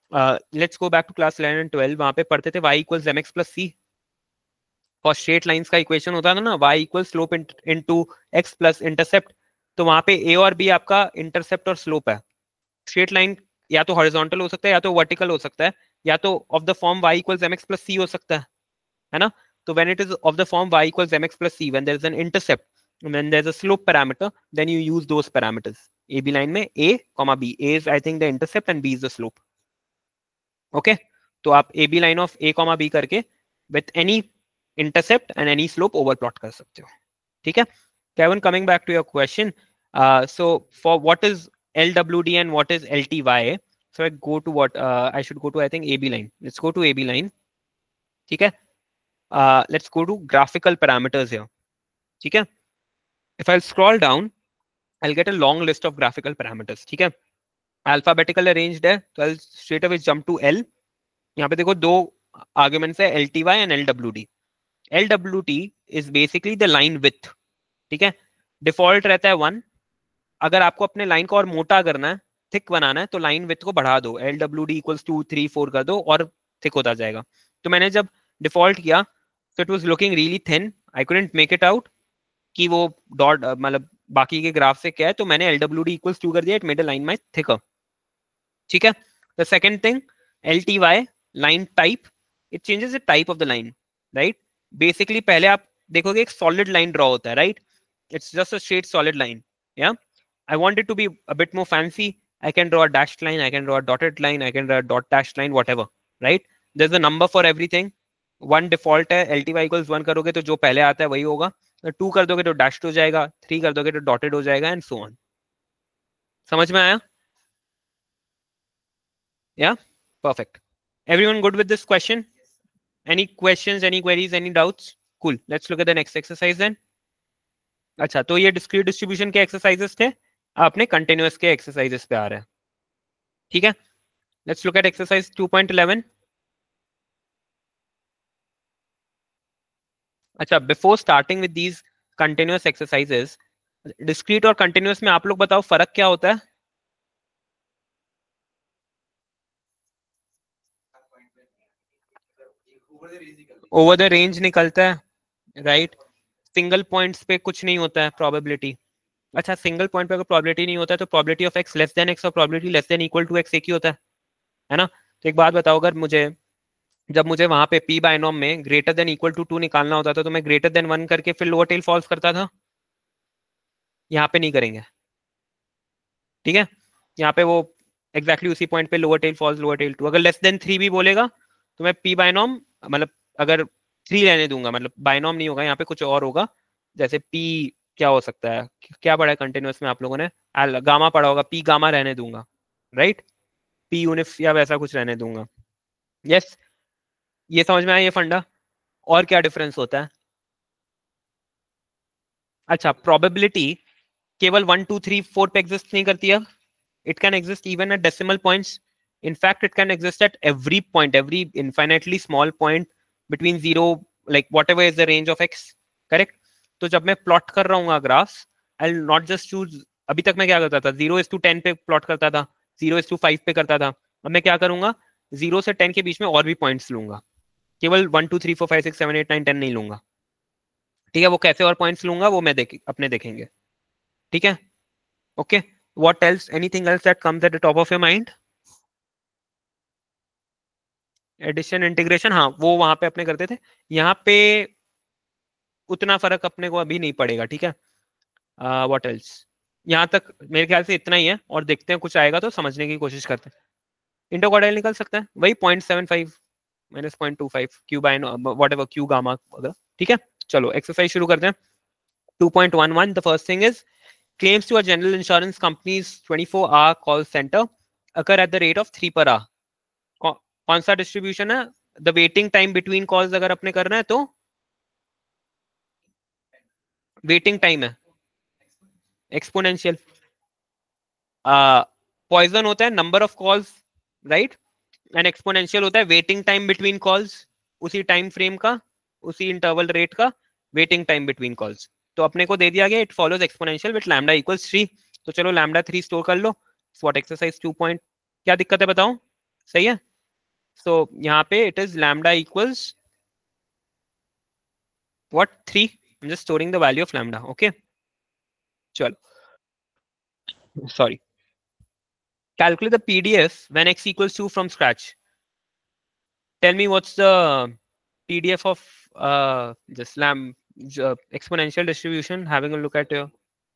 A: Let's go back to class 11 and 12, वहां पे पढ़ते थे y equals mx plus c। For straight lines का इक्वेशन होता था ना, y equals slope into x plus intercept. तो वहां पे a और b आपका इंटरसेप्ट और स्लोप है। स्ट्रेट लाइन या तो हॉरिजॉन्टल हो सकता है या तो वर्टिकल हो सकता है, या तो of the form y equals mx plus c हो सकता है ना। तो when it is of the form y equals mx plus c, when there is an intercept, when there is a slope parameter, then you use those parameters. A B line में a, b, a is I think the intercept and b is the slope. Okay, तो आप A B line of a, b करके with any intercept and any slope over plot कर सकते हो। ठीक है, Kevin, coming back to your question, so for what is LWD and what is LTY, so I go to what I should go to, I think AB line. Let's go to AB line. ठीक है, let's go to graphical parameters here. ठीक है, if I scroll down, I'll get a long list of graphical parameters. ठीक है, alphabetical arranged है, तो I'll straight away jump to L. यहाँ पे देखो दो arguments है, LTY and LWD. LWD is basically the line width. ठीक है, डिफॉल्ट रहता है 1। अगर आपको अपने लाइन को और मोटा करना है, थिक बनाना है, तो लाइन विड्थ को बढ़ा दो, LWD इक्वल्स 2, 3, 4 कर दो और थिक होता जाएगा। तो मैंने जब डिफॉल्ट किया तो it was looking really thin, I couldn't make it out कि वो डॉट मतलब बाकी के ग्राफ से क्या है, तो मैंने LWD इक्वल्स 2 कर दिया, it made a line my thicker. ठीक है, the second thing LTY, line type, it changes the type of the line, right. Basically पहले आप देखोगे एक सॉलिड लाइन ड्रॉ होता है, right, it's just a straight solid line. Yeah, I want it to be a bit more fancy. I can draw a dashed line, I can draw a dotted line, I can draw a dot dashed line, whatever, right? There's a number for everything. 1 default है, LTY equals 1 करोगे तो जो पहले आता है वही होगा, 2 कर दोगे तो dashed हो जाएगा, 3 कर दोगे तो dotted हो जाएगा, and so on. समझ में आया? Yeah, perfect. Everyone good with this question? Any questions, any queries, any doubts? Cool. Let's look at the next exercise then. अच्छा, तो ये डिस्क्रीट डिस्ट्रीब्यूशन के एक्सरसाइजेस थे, आपने कंटिन्यूअस के एक्सरसाइजेस पे आ रहे हैं। ठीक है, लेट्स लुक एट एक्सरसाइज 2.11। अच्छा, before starting with these continuous exercises, discrete और कंटिन्यूअस में आप लोग बताओ फर्क क्या होता है? ओवर द रेंज निकलता है, राइट। सिंगल पॉइंट्स पे कुछ नहीं होता है प्रोबेबिलिटी। अच्छा, सिंगल पॉइंट पे अगर प्रोबेबिलिटी नहीं होता है तो probability of x less than x और probability less than equal to x एक ही होता है ना। तो एक बात बताओ, अगर जब मुझे वहां पे p बाइनॉम में ग्रेटर देन इक्वल टू 2 निकालना होता था तो मैं ग्रेटर देन 1 करके फिर लोअर टेल फॉल्स करता था। यहाँ पे नहीं करेंगे, ठीक है। यहाँ पे वो एग्जैक्टली उसी पॉइंट पे lower tail false, lower tail 2। अगर लेस देन 3 भी बोलेगा तो मैं p बाइनॉम मतलब अगर 3 रहने दूंगा, मतलब बाइनॉम नहीं होगा, यहाँ पे कुछ और होगा। जैसे p क्या हो सकता है, क्या पढ़ा है कंटिन्यूअस में आप लोगों ने, गामा पढ़ा होगा, p गामा रहने दूंगा, राइट, p यूनिफ या वैसा कुछ रहने दूंगा। यस, ये समझ में आया ये फंडा। और क्या डिफरेंस होता है? अच्छा, प्रोबेबिलिटी केवल 1, 2, 3, 4 पे एग्जिस्ट नहीं करती है, it can exist even at decimal points. In fact, it can exist at every point, every infinitely small point between 0, like whatever is the range of x, correct? तो जब मैं प्लॉट कर रहा हूँ graph, I will not just choose, अभी तक मैं क्या करता था, 0:10 पे प्लॉट करता था, 0:5 पे करता था। अब मैं क्या करूंगा, 0 से 10 के बीच में और भी पॉइंट्स लूंगा, केवल 1, 2, 3, 4, 5, 6, 7, 8, 9, 10 नहीं लूंगा। ठीक है, वो कैसे और पॉइंट्स लूंगा वो मैं अपने देखेंगे। ठीक है, okay. What else, anything else that comes at the top of your mind? Addition, integration, हाँ वो वहां पे अपने करते थे, यहाँ पे उतना फर्क अपने को अभी नहीं पड़ेगा। ठीक है, व्हाट एल्स, यहाँ तक मेरे ख्याल से इतना ही है, और देखते हैं कुछ आएगा तो समझने की कोशिश करते हैं। इंटरक्वार्टाइल निकल सकता है वही 0.75 minus 0.25 q by whatever q gamma वगैरह। ठीक है, चलो एक्सरसाइज शुरू करते हैं। 2.11, the first thing is claims to a general insurance company's 24-hour call center occur at the rate of 3 per hour. कौन सा डिस्ट्रीब्यूशन है? The waiting time between calls अगर अपने करना है तो वेटिंग टाइम है एक्सपोनेंशियल। पॉइजन होता है number of calls, right, and exponential होता है वेटिंग टाइम बिटवीन कॉल्स, उसी टाइम फ्रेम का, उसी इंटरवल रेट का वेटिंग टाइम बिटवीन कॉल्स। तो अपने को दे दिया गया it follows exponential with lambda equals 3। तो चलो लैम्डा 3 स्टोर कर लो। व्हाट एक्सरसाइज 2 पॉइंट, क्या दिक्कत है बताओ? सही है, सो यहाँ पे it is lambda equals what 3. I'm just storing the value of lambda. Okay, chalo, sorry. Calculate the PDF when x equals 2 from scratch. Tell me what's the PDF of this exponential distribution. Having a look at your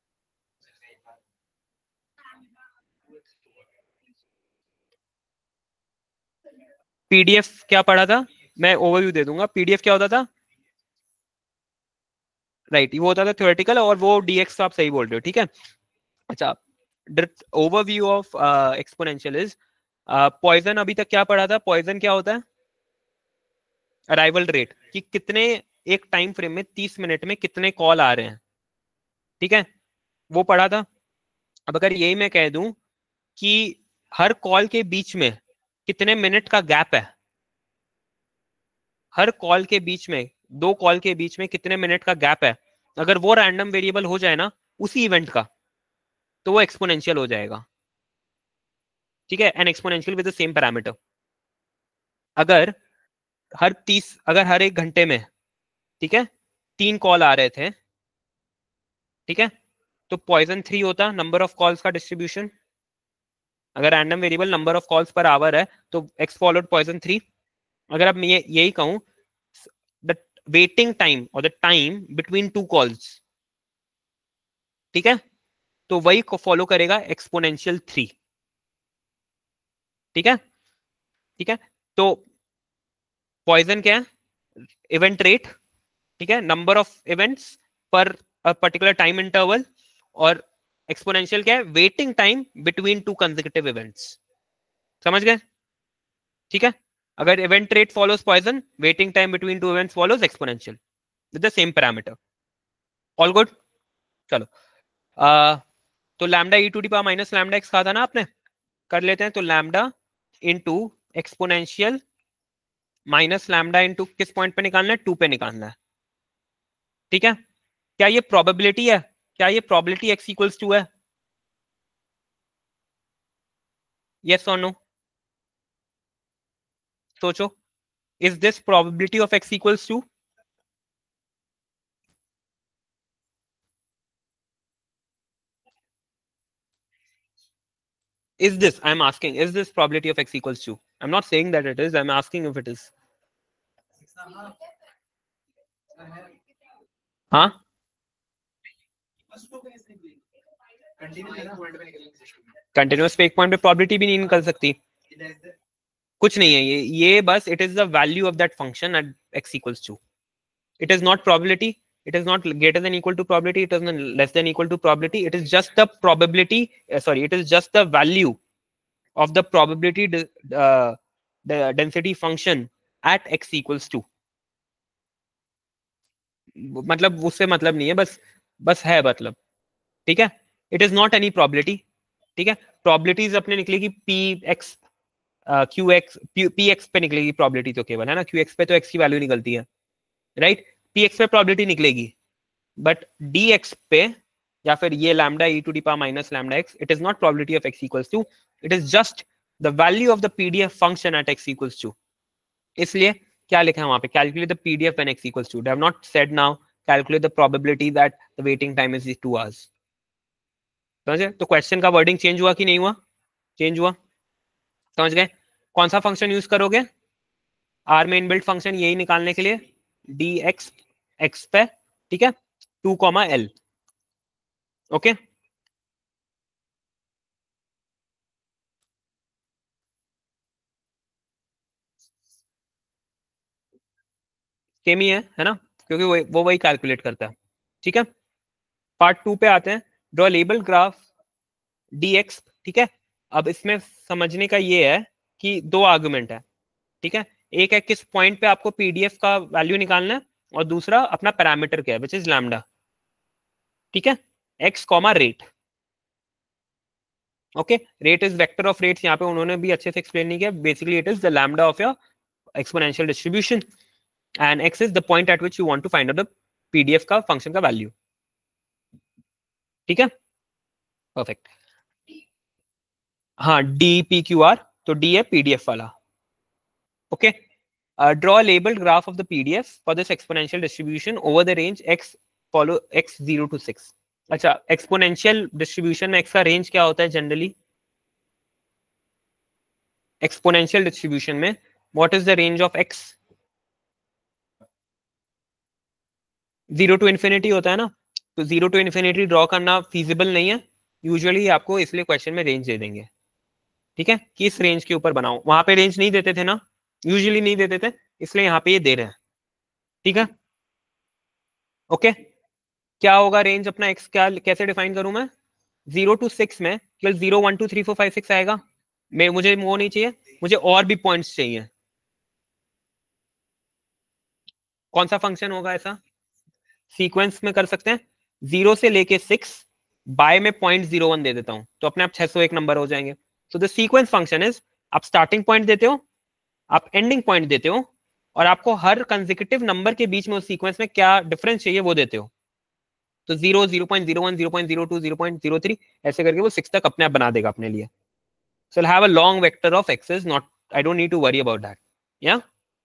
A: PDF क्या पढ़ा था, मैं overview दे दूंगा. PDF क्या होता था, right, वो होता था थ्योरेटिकल, और वो dx तो आप सही बोल रहे हो, ठीक है. अच्छा, overview of exponential is Poisson. अभी तक क्या पढ़ा था, पॉइजन क्या होता है, अराइवल रेट, कि कितने एक टाइम फ्रेम में 30 मिनट में कितने कॉल आ रहे हैं, ठीक है, वो पढ़ा था. अब अगर यही मैं कह दूं कि हर कॉल के बीच में कितने मिनट का गैप है, हर कॉल के बीच में, 2 कॉल के बीच में कितने मिनट का गैप है, अगर वो रैंडम वेरिएबल हो जाए ना उसी इवेंट का, तो वो एक्सपोनेंशियल हो जाएगा, ठीक है. An exponential with the same parameter. अगर हर 1 घंटे में, ठीक है, 3 कॉल आ रहे थे, ठीक है, तो पॉइजन 3 होता नंबर ऑफ कॉल्स का डिस्ट्रीब्यूशन. अगर random variable number of calls per hour है तो एक्स फॉलोड पॉइजन 3. अगर अब मैं यही कहूं द वेटिंग टाइम और द टाइम बिटवीन 2 कॉल्स, ठीक है, तो वही को फॉलो करेगा एक्सपोनेंशियल 3, ठीक है, ठीक है. तो पॉइजन क्या है, इवेंट रेट, ठीक है, number of events per particular time interval, और एक्सपोनेंशियल क्या है, waiting time between 2 consecutive events. समझ गए, ठीक है. अगर event rate follows Poisson, waiting time between 2 events follows exponential with the same parameter. All good. चलो, तो lambda e to the power minus lambda x कहा था ना आपने, कर लेते हैं. तो lambda into exponential minus lambda into किस पॉइंट पे निकालना है, 2 पे निकालना है, ठीक है. क्या ये प्रोबेबिलिटी है, क्या ये प्रोबेबिलिटी x इक्वल्स 2 है, यस और नो, सोचो. Is this probability of x equals 2? Is this, I'm asking, is this probability of x equals 2? I'm not saying that it is, I'm asking if it is. हाँ, continuous पे एक point पे probability भी नहीं निकल सकती, कुछ नहीं है ये बस it is the value of that function at x equals 2. It is not probability, it is not greater than equal to probability, it is not less than equal to probability, it is just the probability, it is just the value of the probability the density function at x equals 2. मतलब उससे मतलब नहीं है, बस है मतलब, ठीक है. It is not any probability, ठीक है. प्रोबेबिलिटीज अपने निकलेगी p x q x, p x पे निकलेगी प्रोबेबिलिटी तो केवल, है ना, क्यू एक्स पे तो एक्स की वैल्यू निकलती है, राइट. पी एक्स पे प्रोबेबिलिटी निकलेगी, बट डी एक्स पे या फिर ये lambda e to the power minus lambda x, it is not probability of x equals two, it is just the value of the PDF function at x equals two. इसलिए क्या लिखा है वहां पे, calculate the PDF when x equals two. They have not said now calculate the probability that the waiting time is 2 hours. समझे, तो question का wording change हुआ कि नहीं हुआ, चेंज हुआ, समझ गए. कौन सा फंक्शन यूज करोगे, आर में इनबिल्ट फंक्शन यही निकालने के लिए, डी एक्स एक्स पे, ठीक है, 2, L. ओके, सेम ही है ना, क्योंकि वो वही कैलकुलेट करता है, ठीक है. पार्ट 2 पे आते हैं, ड्रॉ लेबल ग्राफ dx, ठीक है. अब इसमें समझने का ये है कि 2 आर्गुमेंट है, ठीक है. एक है किस पॉइंट पे आपको पीडीएफ का वैल्यू निकालना है, और दूसरा अपना पैरामीटर क्या है, विच इज लैम्डा, ठीक है, x comma rate. Okay, rate is vector of rates, यहाँ पे उन्होंने भी अच्छे से एक्सप्लेन नहीं किया. Basically it is the lambda of your exponential distribution, and x is the point at which you want to find out the PDF का function का वैल्यू, ठीक है, परफेक्ट. हाँ, डी पी क्यू आर, तो d है PDF वाला, okay, draw a labeled graph of the PDF for this exponential distribution over the range x follow x 0 to 6. अच्छा, exponential distribution में x का रेंज क्या होता है जनरली? एक्सपोनेंशियल डिस्ट्रीब्यूशन में what is the range of x? 0 to infinity होता है ना, तो 0 टू इन्फिनिटी ड्रॉ करना फिजिबल नहीं है यूजुअली, आपको इसलिए क्वेश्चन में रेंज दे देंगे, ठीक है, कि इस रेंज के ऊपर बनाओ। वहां पे रेंज नहीं देते थे ना, यूजुअली नहीं देते थे, इसलिए यहाँ पे ये दे रहे हैं, ठीक है। ओके, क्या होगा रेंज अपना x, क्या कैसे डिफाइन करूं मैं? 0 टू 6 में केवल 0 1 2 3 4 5 6 आएगा, मुझे वो नहीं चाहिए, मुझे और भी पॉइंट्स चाहिए। कौन सा फंक्शन होगा ऐसा? सीक्वेंस में कर सकते हैं, 0 से लेके 6 बाय में 0.01 दे देता हूं, तो अपने आप 601 नंबर हो जाएंगे। So the sequence function is, आप स्टार्टिंग पॉइंट देते हो, आप एंडिंग पॉइंट देते हो, और आपको हर कंसेक्यूटिव नंबर के बीच में उस सीक्वेंस में क्या डिफरेंस चाहिए वो देते हो। तो 0 0.01 0.02 0.03 ऐसे करके वो 6 तक अपने आप बना देगा अपने लिए। So I'll have a long vector of x's, not, I don't need to worry about that. Yeah?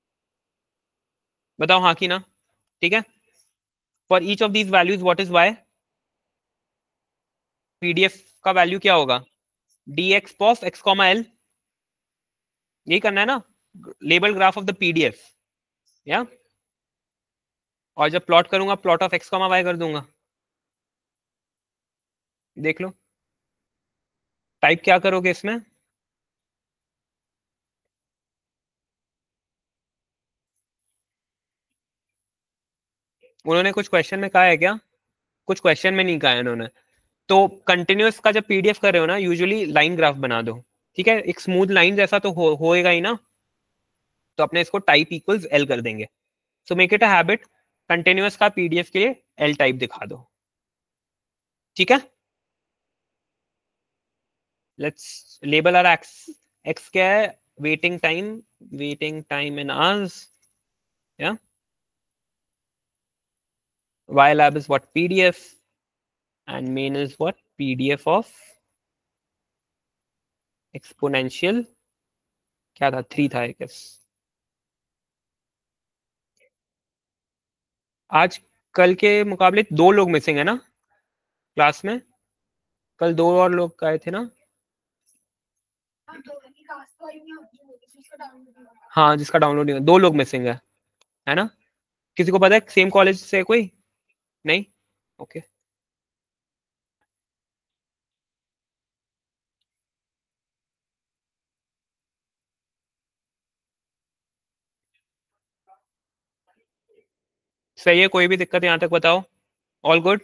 A: बताओ हाँ कि ना, ठीक है। For each of these values what is y? PDF का वैल्यू क्या होगा? dx of x, l, यही करना है ना, label graph of the PDF, या? और जब प्लॉट करूंगा प्लॉट ऑफ x, y कर दूंगा, देख लो टाइप क्या करोगे इसमें। उन्होंने कुछ क्वेश्चन में कहा है क्या? कुछ क्वेश्चन में नहीं कहा है उन्होंने। तो कंटिन्यूअस का जब PDF कर रहे हो ना, यूजुअली लाइन ग्राफ बना दो, ठीक है, एक स्मूथ लाइन जैसा तो होएगा ही ना, तो अपने इसको टाइप इक्वल्स एल कर देंगे। So make it a habit, continuous का PDF के लिए एल टाइप दिखा दो, ठीक है। लेट्स लेबल आवर एक्स क्या है? वेटिंग टाइम इन आवर्स, या y lab is what? PDF, and main is what? PDF of exponential, क्या था? 3 था आई गेस। आज कल के मुकाबले 2 लोग मिसिंग है ना क्लास में, कल 2 और लोग आए थे ना। हाँ, जिसका डाउनलोड नहीं, 2 लोग मिसिंग है ना? किसी को पता है सेम कॉलेज से कोई? नहीं, ओके। सही है, कोई भी दिक्कत यहाँ तक बताओ? All good?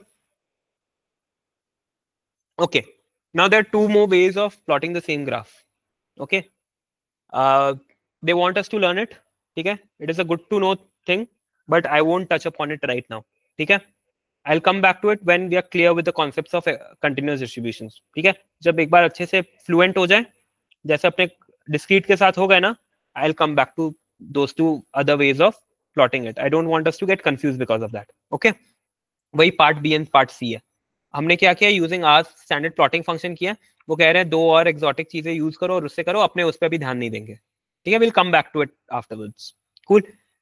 A: okay, now there are 2 more ways of plotting the same graph. Okay, they want us to learn it, ठीक है, it is a good to know thing, but I won't touch upon it right now, ठीक है। I'll come back to it when we are clear with the concepts of continuous distributions, ठीक है। जब एक बार अच्छे से fluent हो जाए, जैसे अपने discrete के साथ हो गए ना, I'll come back to those 2 other ways of plotting it. I don't want us to get confused because of that. Okay, वही part B and part C है। हमने क्या किया, using R standard plotting function किया, वो कह रहे हैं 2 और एक्सोटिक चीजें यूज करो और उससे करो, अपने उस पर भी ध्यान नहीं देंगे, ठीक है। Will come back to it afterwards, cool.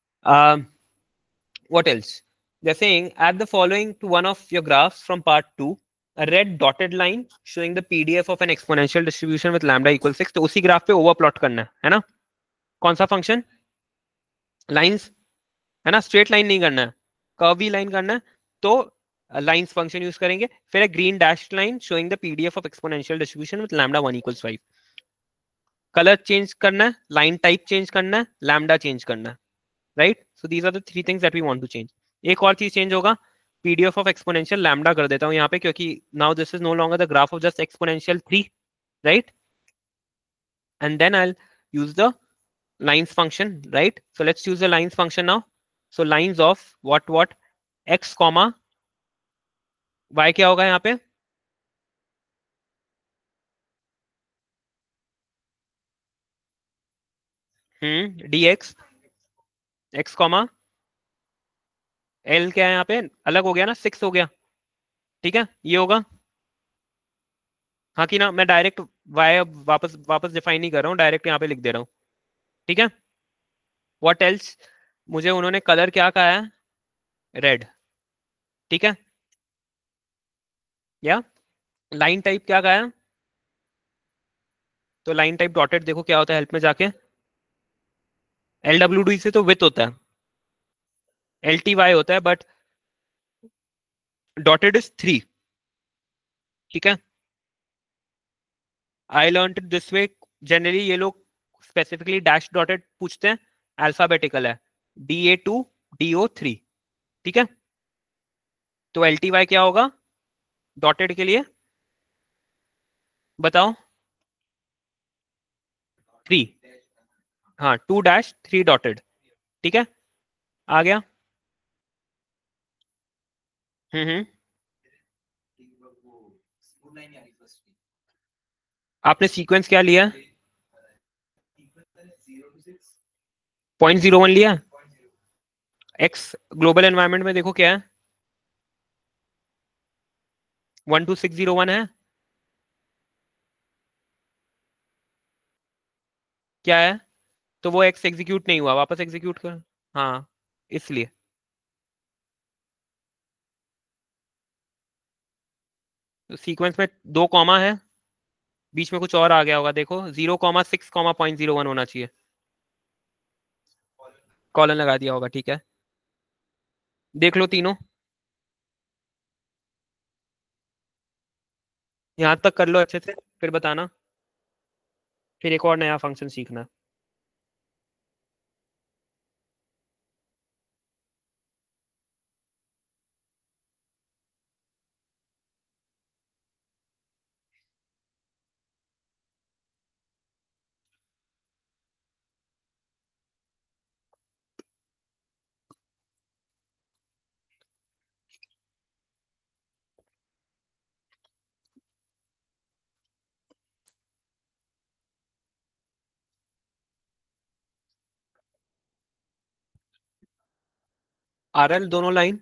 A: What else? जैसे add the following to one of your graphs from part 2, a red dotted line showing the PDF of an exponential distribution with lambda equals 6, तो उसी graph पे over plot करना है ना। कौन सा function? Lines, है ना, स्ट्रेट लाइन नहीं करना है, कर्वी लाइन करना है, तो लाइंस फंक्शन यूज करेंगे। फिर green dashed line showing the PDF of exponential distribution with lambda 1 = 5। Colour change करना है, लाइन टाइप चेंज करना है, लैम्डा चेंज करना है, right. So these are the 3 things that we want to change. एक और चीज चेंज होगा, PDF ऑफ एक्सपोनेंशियल लैम्डा कर देता हूं यहाँ पे, क्योंकि now this is no longer the graph of just exponential 3, right. And then I will use the lines function, right? So let's use the lines function now. So lines of what x comma y क्या होगा यहाँ पे? dx x comma l क्या है यहाँ पे? अलग हो गया ना, 6 हो गया, ठीक है, ये होगा। हाँ कि ना, मैं डायरेक्ट y वापस डिफाइन नहीं कर रहा हूँ, डायरेक्ट यहाँ पे लिख दे रहा हूँ, ठीक है। व्हाट एल्स, मुझे उन्होंने कलर क्या कहा है, रेड, ठीक है, या लाइन टाइप क्या कहा है, तो लाइन टाइप डॉटेड, देखो क्या होता है हेल्प में जाके, LWD से तो विथ होता है, LTY होता है, बट डॉटेड इज 3, ठीक है। I learn it this way, generally ये लोग स्पेसिफिकली डैश डॉटेड पूछते हैं, अल्फाबेटिकल है, DA2 DO3, ठीक है। तो LTY क्या होगा डॉटेड के लिए, बताओ, 3, हाँ 2-3 डॉटेड, ठीक है, आ गया। हम्म, आपने सीक्वेंस क्या लिया, 0.01 लिया, एक्स ग्लोबल एनवायरनमेंट में देखो क्या है, 12601 है, क्या है, तो वो एक्स एग्जीक्यूट नहीं हुआ, वापस एग्जीक्यूट कर, हाँ इसलिए। तो सीक्वेंस में 2 कॉमा है, बीच में कुछ और आ गया होगा, देखो 0,6,0.01 होना चाहिए, कॉलन लगा दिया होगा, ठीक है, देख लो तीनों, यहां तक कर लो अच्छे से, फिर बताना, फिर एक और नया फंक्शन सीखना। RL दोनों लाइन,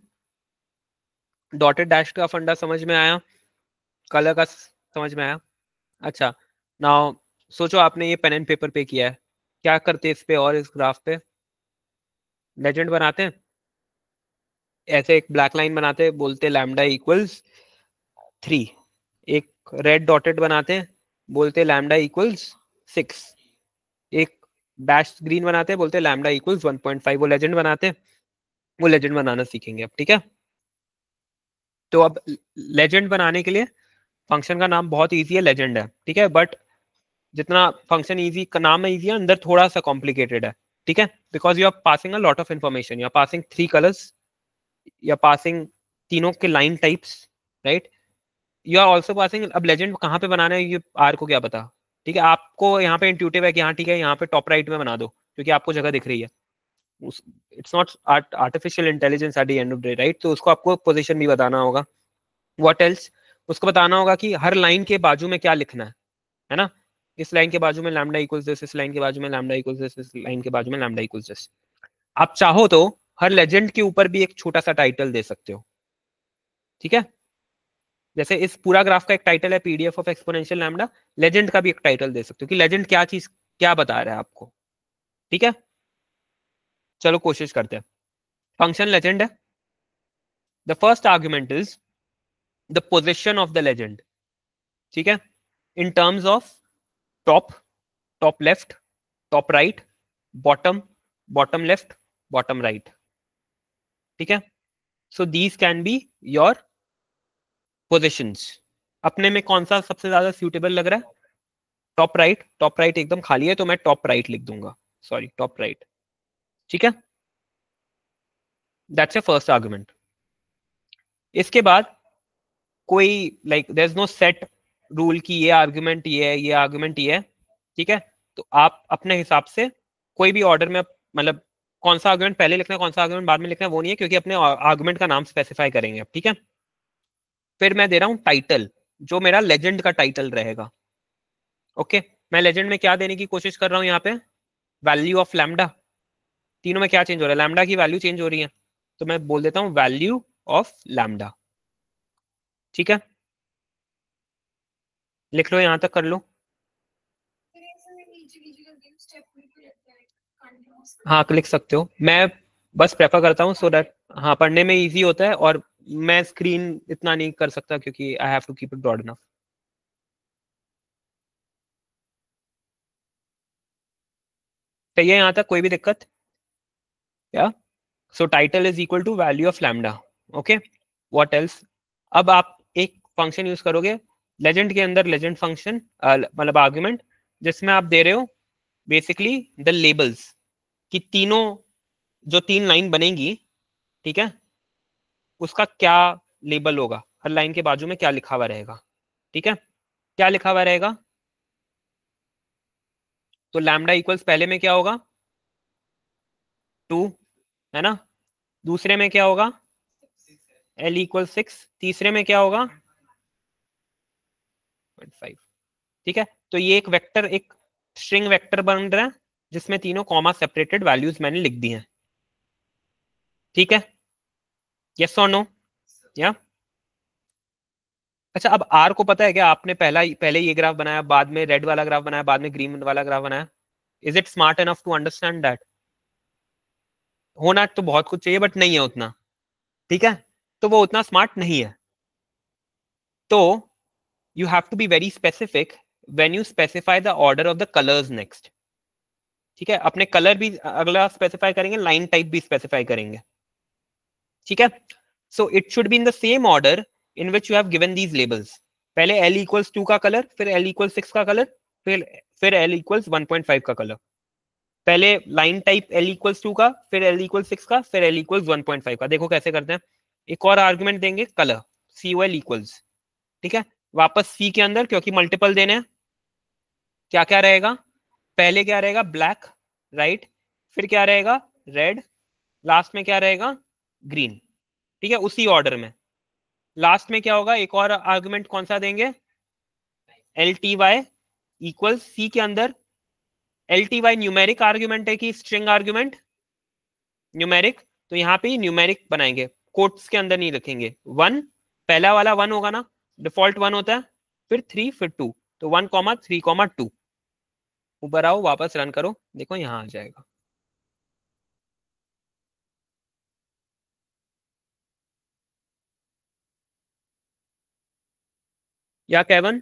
A: डॉटेड डैश का फंडा समझ में आया, कलर का समझ में आया, अच्छा। नाउ सोचो आपने ये पेन एंड पेपर पे किया है, क्या करते इस पे और इस ग्राफ पे, लेजेंड बनाते हैं, ऐसे एक ब्लैक लाइन बनाते हैं, बोलते लैम्डा इक्वल्स 3, एक रेड डॉटेड बनाते हैं, बोलते लैम्डा इक्वल्स 6, एक डैश ग्रीन बनाते हैं, बोलते लैम्डा इक्वल्स 1.5, वो लेजेंड बनाते हैं, वो लेजेंड बनाना सीखेंगे अब, ठीक है। तो अब लेजेंड बनाने के लिए फंक्शन का नाम बहुत इजी है, लेजेंड है, ठीक है, बट जितना फंक्शन इजी का नाम है, इजी है, अंदर थोड़ा सा कॉम्प्लिकेटेड है, ठीक है, because you are passing a lot of information, you are passing 3 colours, you are passing तीनों के line types, right, you are also passing, अब लेजेंड कहाँ पे बनाना है ये आर को क्या पता, ठीक है, आपको यहाँ पे इंट्यूटिव है कि हाँ ठीक है, यहाँ पे टॉप राइट में बना दो क्योंकि आपको जगह दिख रही है, it's not artificial intelligence at the end of day, right, तो उसको आपको पोजीशन भी बताना होगा, व्हाट एल्स, उसको बताना होगा कि हर लाइन के बाजू में क्या लिखना है ना, इस लाइन के बाजू में लैम्डा इक्वल्स दिस, इस लाइन के बाजू में लैम्डा इक्वल्स दिस, इस लाइन के बाजू में लैम्डा इक्वल्स दिस। आप चाहो तो हर लेजेंड के ऊपर भी एक छोटा सा टाइटल दे सकते हो, ठीक है, जैसे इस पूरा ग्राफ का एक टाइटल है PDF of exponential lambda, legend का भी एक टाइटल दे सकते हो कि लेजेंड क्या चीज क्या बता रहा है आपको, ठीक है। चलो कोशिश करते हैं, फंक्शन लेजेंड है, the first argument is the position of the legend, ठीक है, in terms of top, top left, top right, bottom, bottom left, bottom right, ठीक है, so these can be your positions. अपने में कौन सा सबसे ज्यादा सूटेबल लग रहा है, टॉप राइट, टॉप राइट एकदम खाली है तो मैं टॉप राइट लिख दूंगा, सॉरी टॉप राइट, ठीक है, दैट्स ए फर्स्ट आर्गुमेंट। इसके बाद कोई like there is no set rule की ये आर्गुमेंट ये है, ये आर्गुमेंट ये है, ठीक है, तो आप अपने हिसाब से कोई भी ऑर्डर में, मतलब कौन सा आर्गुमेंट पहले लिखना है कौन सा आर्गुमेंट बाद में लिखना है वो नहीं है, क्योंकि अपने आर्गुमेंट का नाम स्पेसिफाई करेंगे अब, ठीक है। फिर मैं दे रहा हूं टाइटल, जो मेरा लेजेंड का टाइटल रहेगा, ओके, मैं लेजेंड में क्या देने की कोशिश कर रहा हूं यहाँ पे, वैल्यू ऑफ लैम्डा, तीनों में क्या चेंज हो रहा है, लैम्डा की वैल्यू चेंज हो रही है, तो मैं बोल देता हूँ वैल्यू ऑफ लैम्डा, ठीक है, लिख लो, यहां तक कर लो। हाँ लिख सकते हो, मैं बस प्रेफर करता हूँ सो दैट हाँ पढ़ने में इजी होता है, और मैं स्क्रीन इतना नहीं कर सकता क्योंकि I have to keep it broad enough. सही है यहाँ तक, कोई भी दिक्कत? या so title is equal to value of lambda. Okay, what else? अब आप एक फंक्शन यूज करोगे लेजेंड के अंदर, लेजेंड फंक्शन मतलब आर्गुमेंट, जिसमें आप दे रहे हो बेसिकली द लेबल्स, कि तीनों जो 3 लाइन बनेंगी, ठीक है, उसका क्या लेबल होगा, हर लाइन के बाजू में क्या लिखा हुआ रहेगा। ठीक है, क्या लिखा हुआ रहेगा? तो लैम्डा इक्वल्स पहले में क्या होगा? 2, है ना? दूसरे में क्या होगा? L equal 6। तीसरे में क्या होगा? 0.5। ठीक है, तो ये एक वेक्टर, एक स्ट्रिंग वेक्टर बन रहा है जिसमें तीनों कॉमा सेपरेटेड वैल्यूज मैंने लिख दी हैं। ठीक है, यस और नो? या अच्छा, अब आर को पता है क्या? आपने पहले ये ग्राफ बनाया, बाद में रेड वाला ग्राफ बनाया, बाद में ग्रीन वाला ग्राफ बनाया। Is it smart enough to understand that? होना तो बहुत कुछ चाहिए बट नहीं है उतना। ठीक है, तो वो उतना स्मार्ट नहीं है। तो you have to be very specific when you specify the order of the colors next। ठीक है, अपने कलर भी अगला स्पेसिफाई करेंगे, लाइन टाइप भी स्पेसिफाई करेंगे। ठीक है, so it should be in the same order in which you have given these labels. पहले l इक्वल्स 2 का कलर, फिर l इक्वल्स 6 का कलर, फिर l इक्वल्स 1.5 का कलर। पहले लाइन टाइप l इक्वल्स 2 का, फिर l इक्वल्स 6 का, फिर l इक्वल्स 1.5 का। देखो कैसे करते हैं। एक और आर्गुमेंट देंगे कलर, COL इक्वल्स। ठीक है, वापस C के अंदर, क्योंकि मल्टीपल देने हैं, क्या क्या रहेगा? पहले क्या रहेगा? ब्लैक, राइट, फिर क्या रहेगा? रेड, लास्ट में क्या रहेगा? ग्रीन। ठीक है, उसी ऑर्डर में। लास्ट में क्या होगा? एक और आर्गुमेंट कौन सा देंगे? L T Y equal C के अंदर। L T Y numeric argument है कि स्ट्रिंग आर्ग्यूमेंट? न्यूमेरिक, तो यहाँ पे न्यूमेरिक बनाएंगे, कोट्स के अंदर नहीं रखेंगे। 1, पहला वाला 1 होगा ना, डिफॉल्ट 1 होता है, फिर 3, फिर 2, तो 1, 3, 2। ऊपर आओ, वापस रन करो, देखो यहाँ आ जाएगा। या केवन?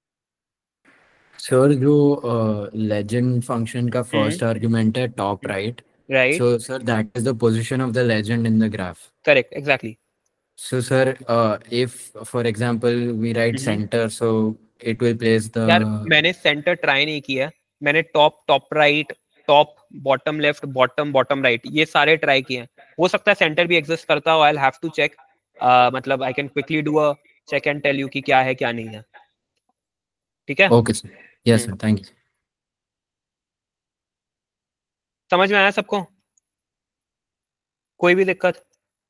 B: सर जो लेजेंड फंक्शन का फर्स्ट आर्गुमेंट है top right,
A: right,
B: so sir that is the position of the legend in the graph.
A: Correct, exactly.
B: So sir, if for example we write center, so it will place the
A: यार मैंने centre try नहीं किया है, मैंने top, top right, top bottom left, bottom bottom right, ये सारे try किए हैं। हो सकता है सेंटर भी एग्जिस्ट करता हो, आई हैव टू चेक। मतलब I can quickly do a check and tell you कि क्या है क्या नहीं है। ठीक है,
B: okay sir, yes sir, thank you.
A: समझ में आया सबको? कोई भी दिक्कत?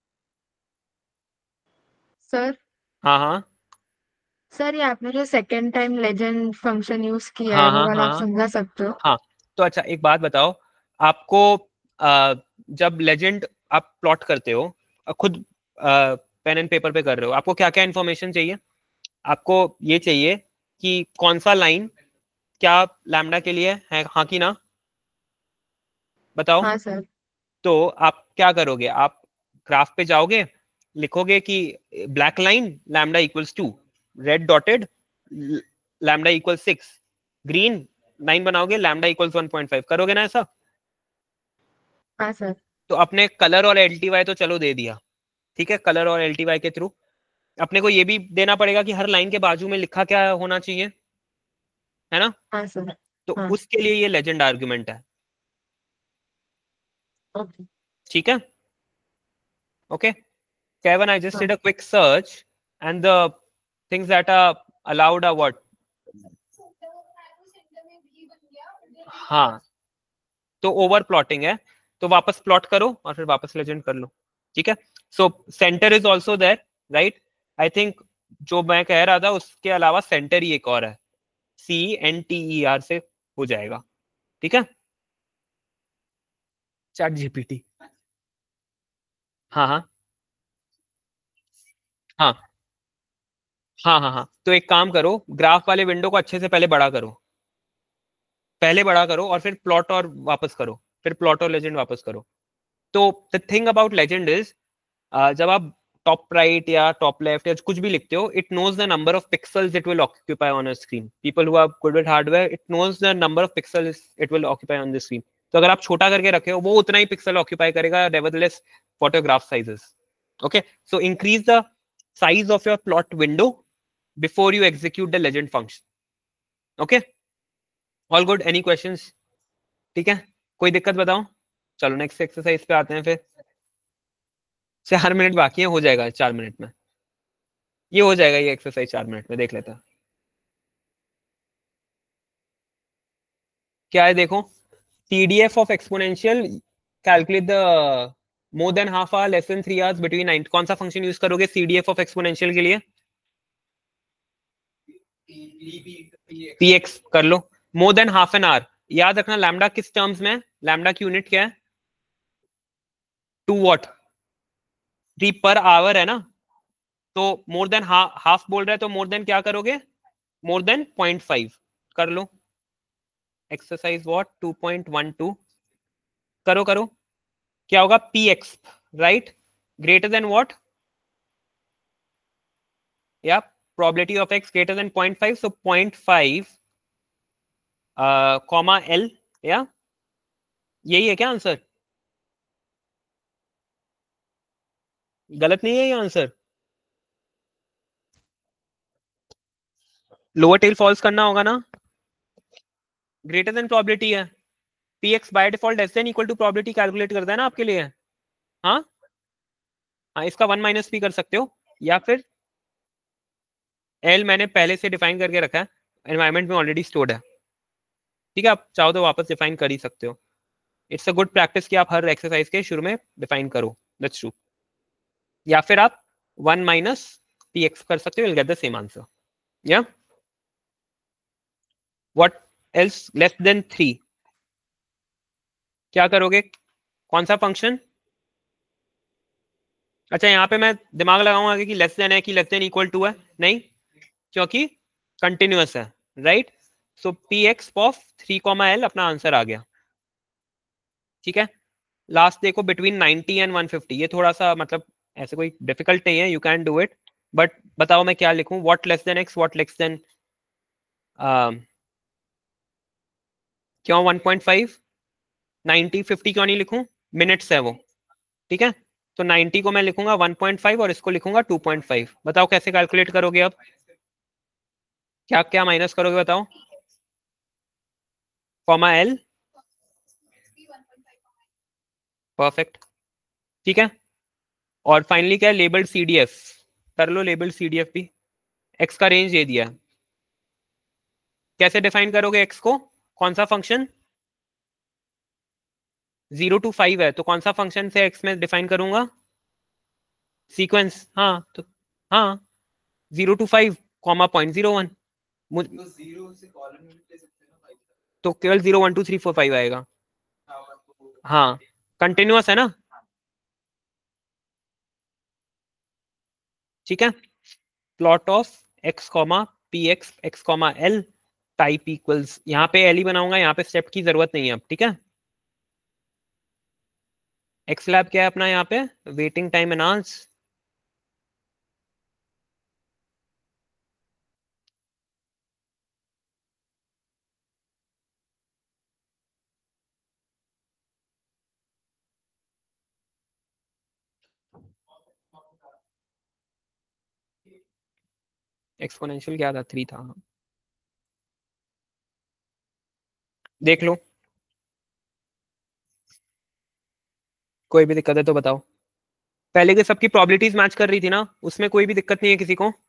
C: सर
A: हाँ हाँ
C: सर, ये आपने जो second time legend function use किया है
A: हाँ
C: वो
A: हाँ
C: वाला आप
A: हाँ
C: समझा सकते हो?
A: हाँ। तो अच्छा एक बात बताओ, आपको जब लेजेंड आप प्लॉट करते हो, खुद पेन एंड पेपर पे कर रहे हो, आपको क्या क्या इन्फॉर्मेशन चाहिए? आपको ये चाहिए कि कौन सा लाइन क्या लैम्डा के लिए है, हाँ कि ना? बताओ।
C: हाँ सर।
A: तो आप क्या करोगे? आप ग्राफ पे जाओगे, लिखोगे कि black line lambda equals 2, red dotted lambda equals 6, green line बनाओगे लैम्डा इक्वल्स 1.5, करोगे ना ऐसा?
C: हाँ सर।
A: तो अपने कलर और एलटीवाई तो चलो दे दिया, ठीक है, कलर और एलटीवाई के थ्रू अपने को ये भी देना पड़ेगा कि हर लाइन के बाजू में लिखा क्या होना चाहिए, है ना?
C: हाँ सर।
A: तो
C: हाँ।
A: उसके लिए ये लेजेंड आर्गुमेंट है।
C: ओके।
A: ठीक है, ओके। Kevin, I just
C: हाँ।
A: did a quick search and the things that are allowed are what? हाँ, तो ओवर प्लॉटिंग है, तो वापस प्लॉट करो और फिर वापस लेजेंड कर लो। ठीक है, so centre is also there, right? I think जो मैं कह रहा था उसके अलावा सेंटर ही एक और है, CNTER से हो जाएगा। ठीक है, चैट जीपीटी। हाँ हाँ हाँ हाँ हाँ हाँ, तो एक काम करो, ग्राफ वाले विंडो को अच्छे से पहले बड़ा करो, पहले बड़ा करो और फिर प्लॉट और वापस करो। फिर प्लॉट और लेजेंड वापस करो। तो the thing about legend is जब आप टॉप राइट या टॉप लेफ्ट या कुछ भी लिखते हो, it knows the number of pixels it will occupy on a screen. People who are good with hardware, it knows the number of pixels it will occupy on the screen. तो अगर आप छोटा करके रखे हो, वो उतना ही पिक्सल ऑक्यूपाई करेगा nevertheless what your graph size is. Okay, so increase the size of your plot window before you execute the legend function. Okay, all good? Any questions? ठीक है, कोई दिक्कत बताओ? चलो नेक्स्ट एक्सरसाइज पे आते हैं फिर। 4 मिनट बाकी है, हो जाएगा 4 मिनट में, ये हो जाएगा ये एक्सरसाइज 4 मिनट में, देख लेते हैं क्या है। देखो, TDF of exponential calculate the more than half hour less than 3 hours between 9। कौन सा फंक्शन यूज करोगे CDF ऑफ एक्सपोनेंशियल के लिए? px कर लो। More than half an hour, याद रखना लैम्डा किस टर्म्स में? लैम्डा की यूनिट क्या है? 2 वॉट, 3 पर आवर है ना। तो मोर देन हाफ बोल रहा है, तो मोर देन क्या करोगे? मोर देन 0.5 कर लो। एक्सरसाइज व्हाट 2.12 करो करो। क्या होगा? px right greater than what? या probability of x greater than 0.5, so 0.5 comma l, या यही है क्या आंसर? गलत नहीं है ये आंसर? लोअर टेल फॉल्स करना होगा ना। ग्रेटर देन प्रोबेबिलिटी है, px by default less than equal to probability calculate करता है ना आपके लिए। हाँ हाँ, इसका 1 माइनस भी कर सकते हो, या फिर l मैंने पहले से डिफाइन करके रखा है, एनवायरमेंट में ऑलरेडी स्टोर्ड है। ठीक है, आप चाहो तो वापस डिफाइन कर ही सकते हो। इट्स अ गुड प्रैक्टिस कि आप हर एक्सरसाइज के शुरू में डिफाइन करो, दैट्स ट्रू। या फिर आप 1 माइनस px कर सकते हो, will get the same answer. या व्हाट एल्स लेस देन 3 क्या करोगे? कौन सा फंक्शन? अच्छा, यहाँ पे मैं दिमाग लगाऊंगा कि लेस देन है कि लेस देन इक्वल टू है? नहीं, क्योंकि कंटिन्यूअस है, right. So px of 3, l अपना आंसर आ गया। ठीक है, लास्ट देखो बिटवीन 90 एंड 150, ये थोड़ा सा मतलब ऐसे कोई डिफिकल्ट नहीं है, you can do it. But बताओ मैं क्या लिखूं? What less than x, what less than क्यों 1.5? 90 50 क्यों नहीं लिखूं? मिनट्स है वो। ठीक है, तो 90 को मैं लिखूंगा 1.5 और इसको लिखूंगा 2.5। बताओ कैसे कैलकुलेट करोगे अब? क्या क्या माइनस करोगे बताओ? Comma l, perfect. ठीक है, और फाइनली क्या है? लेबल्ड CDF कर लो, लेबल्ड CDF भी। x का रेंज दे दिया, कैसे डिफाइन करोगे x को? कौन सा फंक्शन? 0 to 5 है, तो कौन सा फंक्शन से x में डिफाइन करूंगा? सीक्वेंस। हाँ तो हाँ, 0 to 5 कॉमा 0.01, तो केवल 0 1 2 3 4 5 आएगा। हाँ, कंटिन्यूअस है ना। ठीक है, plot of x comma px x comma l type equals, यहाँ पे l ही बनाऊंगा, यहाँ पे स्टेप की जरूरत नहीं है अब। ठीक है, x लैब क्या है अपना यहाँ पे? Waiting time enhance. एक्सपोनेंशियल क्या था? 3 था। देख लो, कोई भी दिक्कत है तो बताओ। पहले के सबकी प्रोबेबिलिटीज मैच कर रही थी ना, उसमें कोई भी दिक्कत नहीं है किसी को?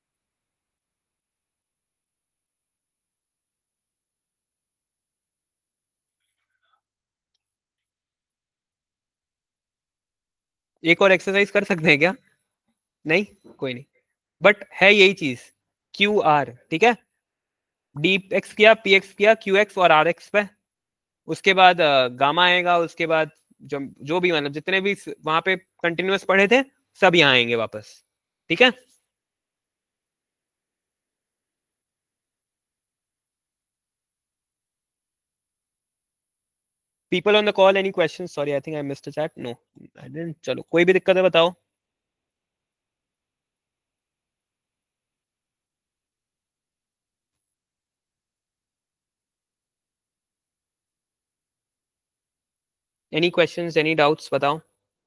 A: एक और एक्सरसाइज कर सकते हैं क्या? नहीं, कोई नहीं, बट है यही चीज QR। ठीक है, DX किया, PX किया, QX और RX पे, उसके बाद गामा आएगा, उसके बाद जो जो भी मतलब जितने भी वहां पे कंटिन्यूअस पढ़े थे सब यहाँ आएंगे वापस। ठीक है, People on the call, any questions? Sorry, I think I missed a chat. No, I didn't. चलो, कोई भी दिक्कत है बताओ. Any questions? Any doubts? बताओ.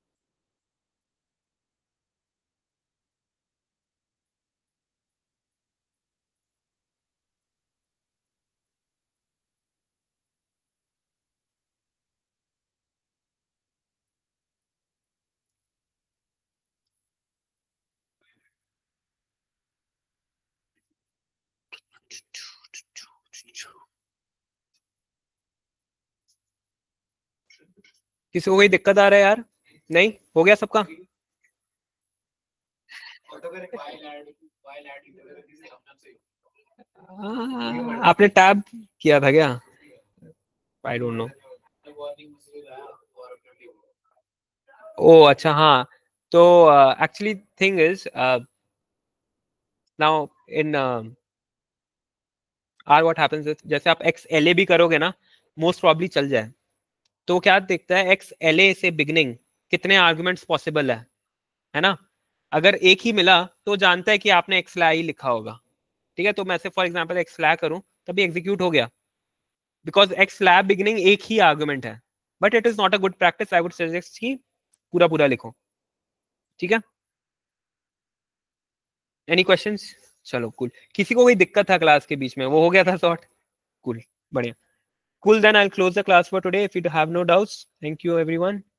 A: किसी को कोई दिक्कत आ रहा है यार? नहीं हो गया सबका? आपने टैब किया था क्या? I don't know. ओ अच्छा हाँ. तो actually thing is now in R what happens is जैसे आप एक्स एल ए भी करोगे ना, मोस्ट प्रॉब्ली चल जाए. तो क्या देखता है एक्स एल ए से बिगनिंग कितने आर्गुमेंट्स पॉसिबल है ना. अगर एक ही मिला तो जानता है कि आपने एक्स ला ही लिखा होगा. ठीक है, तो मैं से फॉर एग्जांपल एक्स ला करूं तभी एग्जीक्यूट हो गया, बिकॉज एक्स लैब बिगिनिंग एक ही आर्गुमेंट है. But it is not a good practice. I would suggest कि पूरा पूरा लिखो. ठीक है, एनी क्वेश्चंस? चलो कूल. किसी को कोई दिक्कत था क्लास के बीच में, वो हो गया था सॉर्ट? कूल, बढ़िया. Cool, then I'll close the class for today. If you have no doubts, thank you everyone.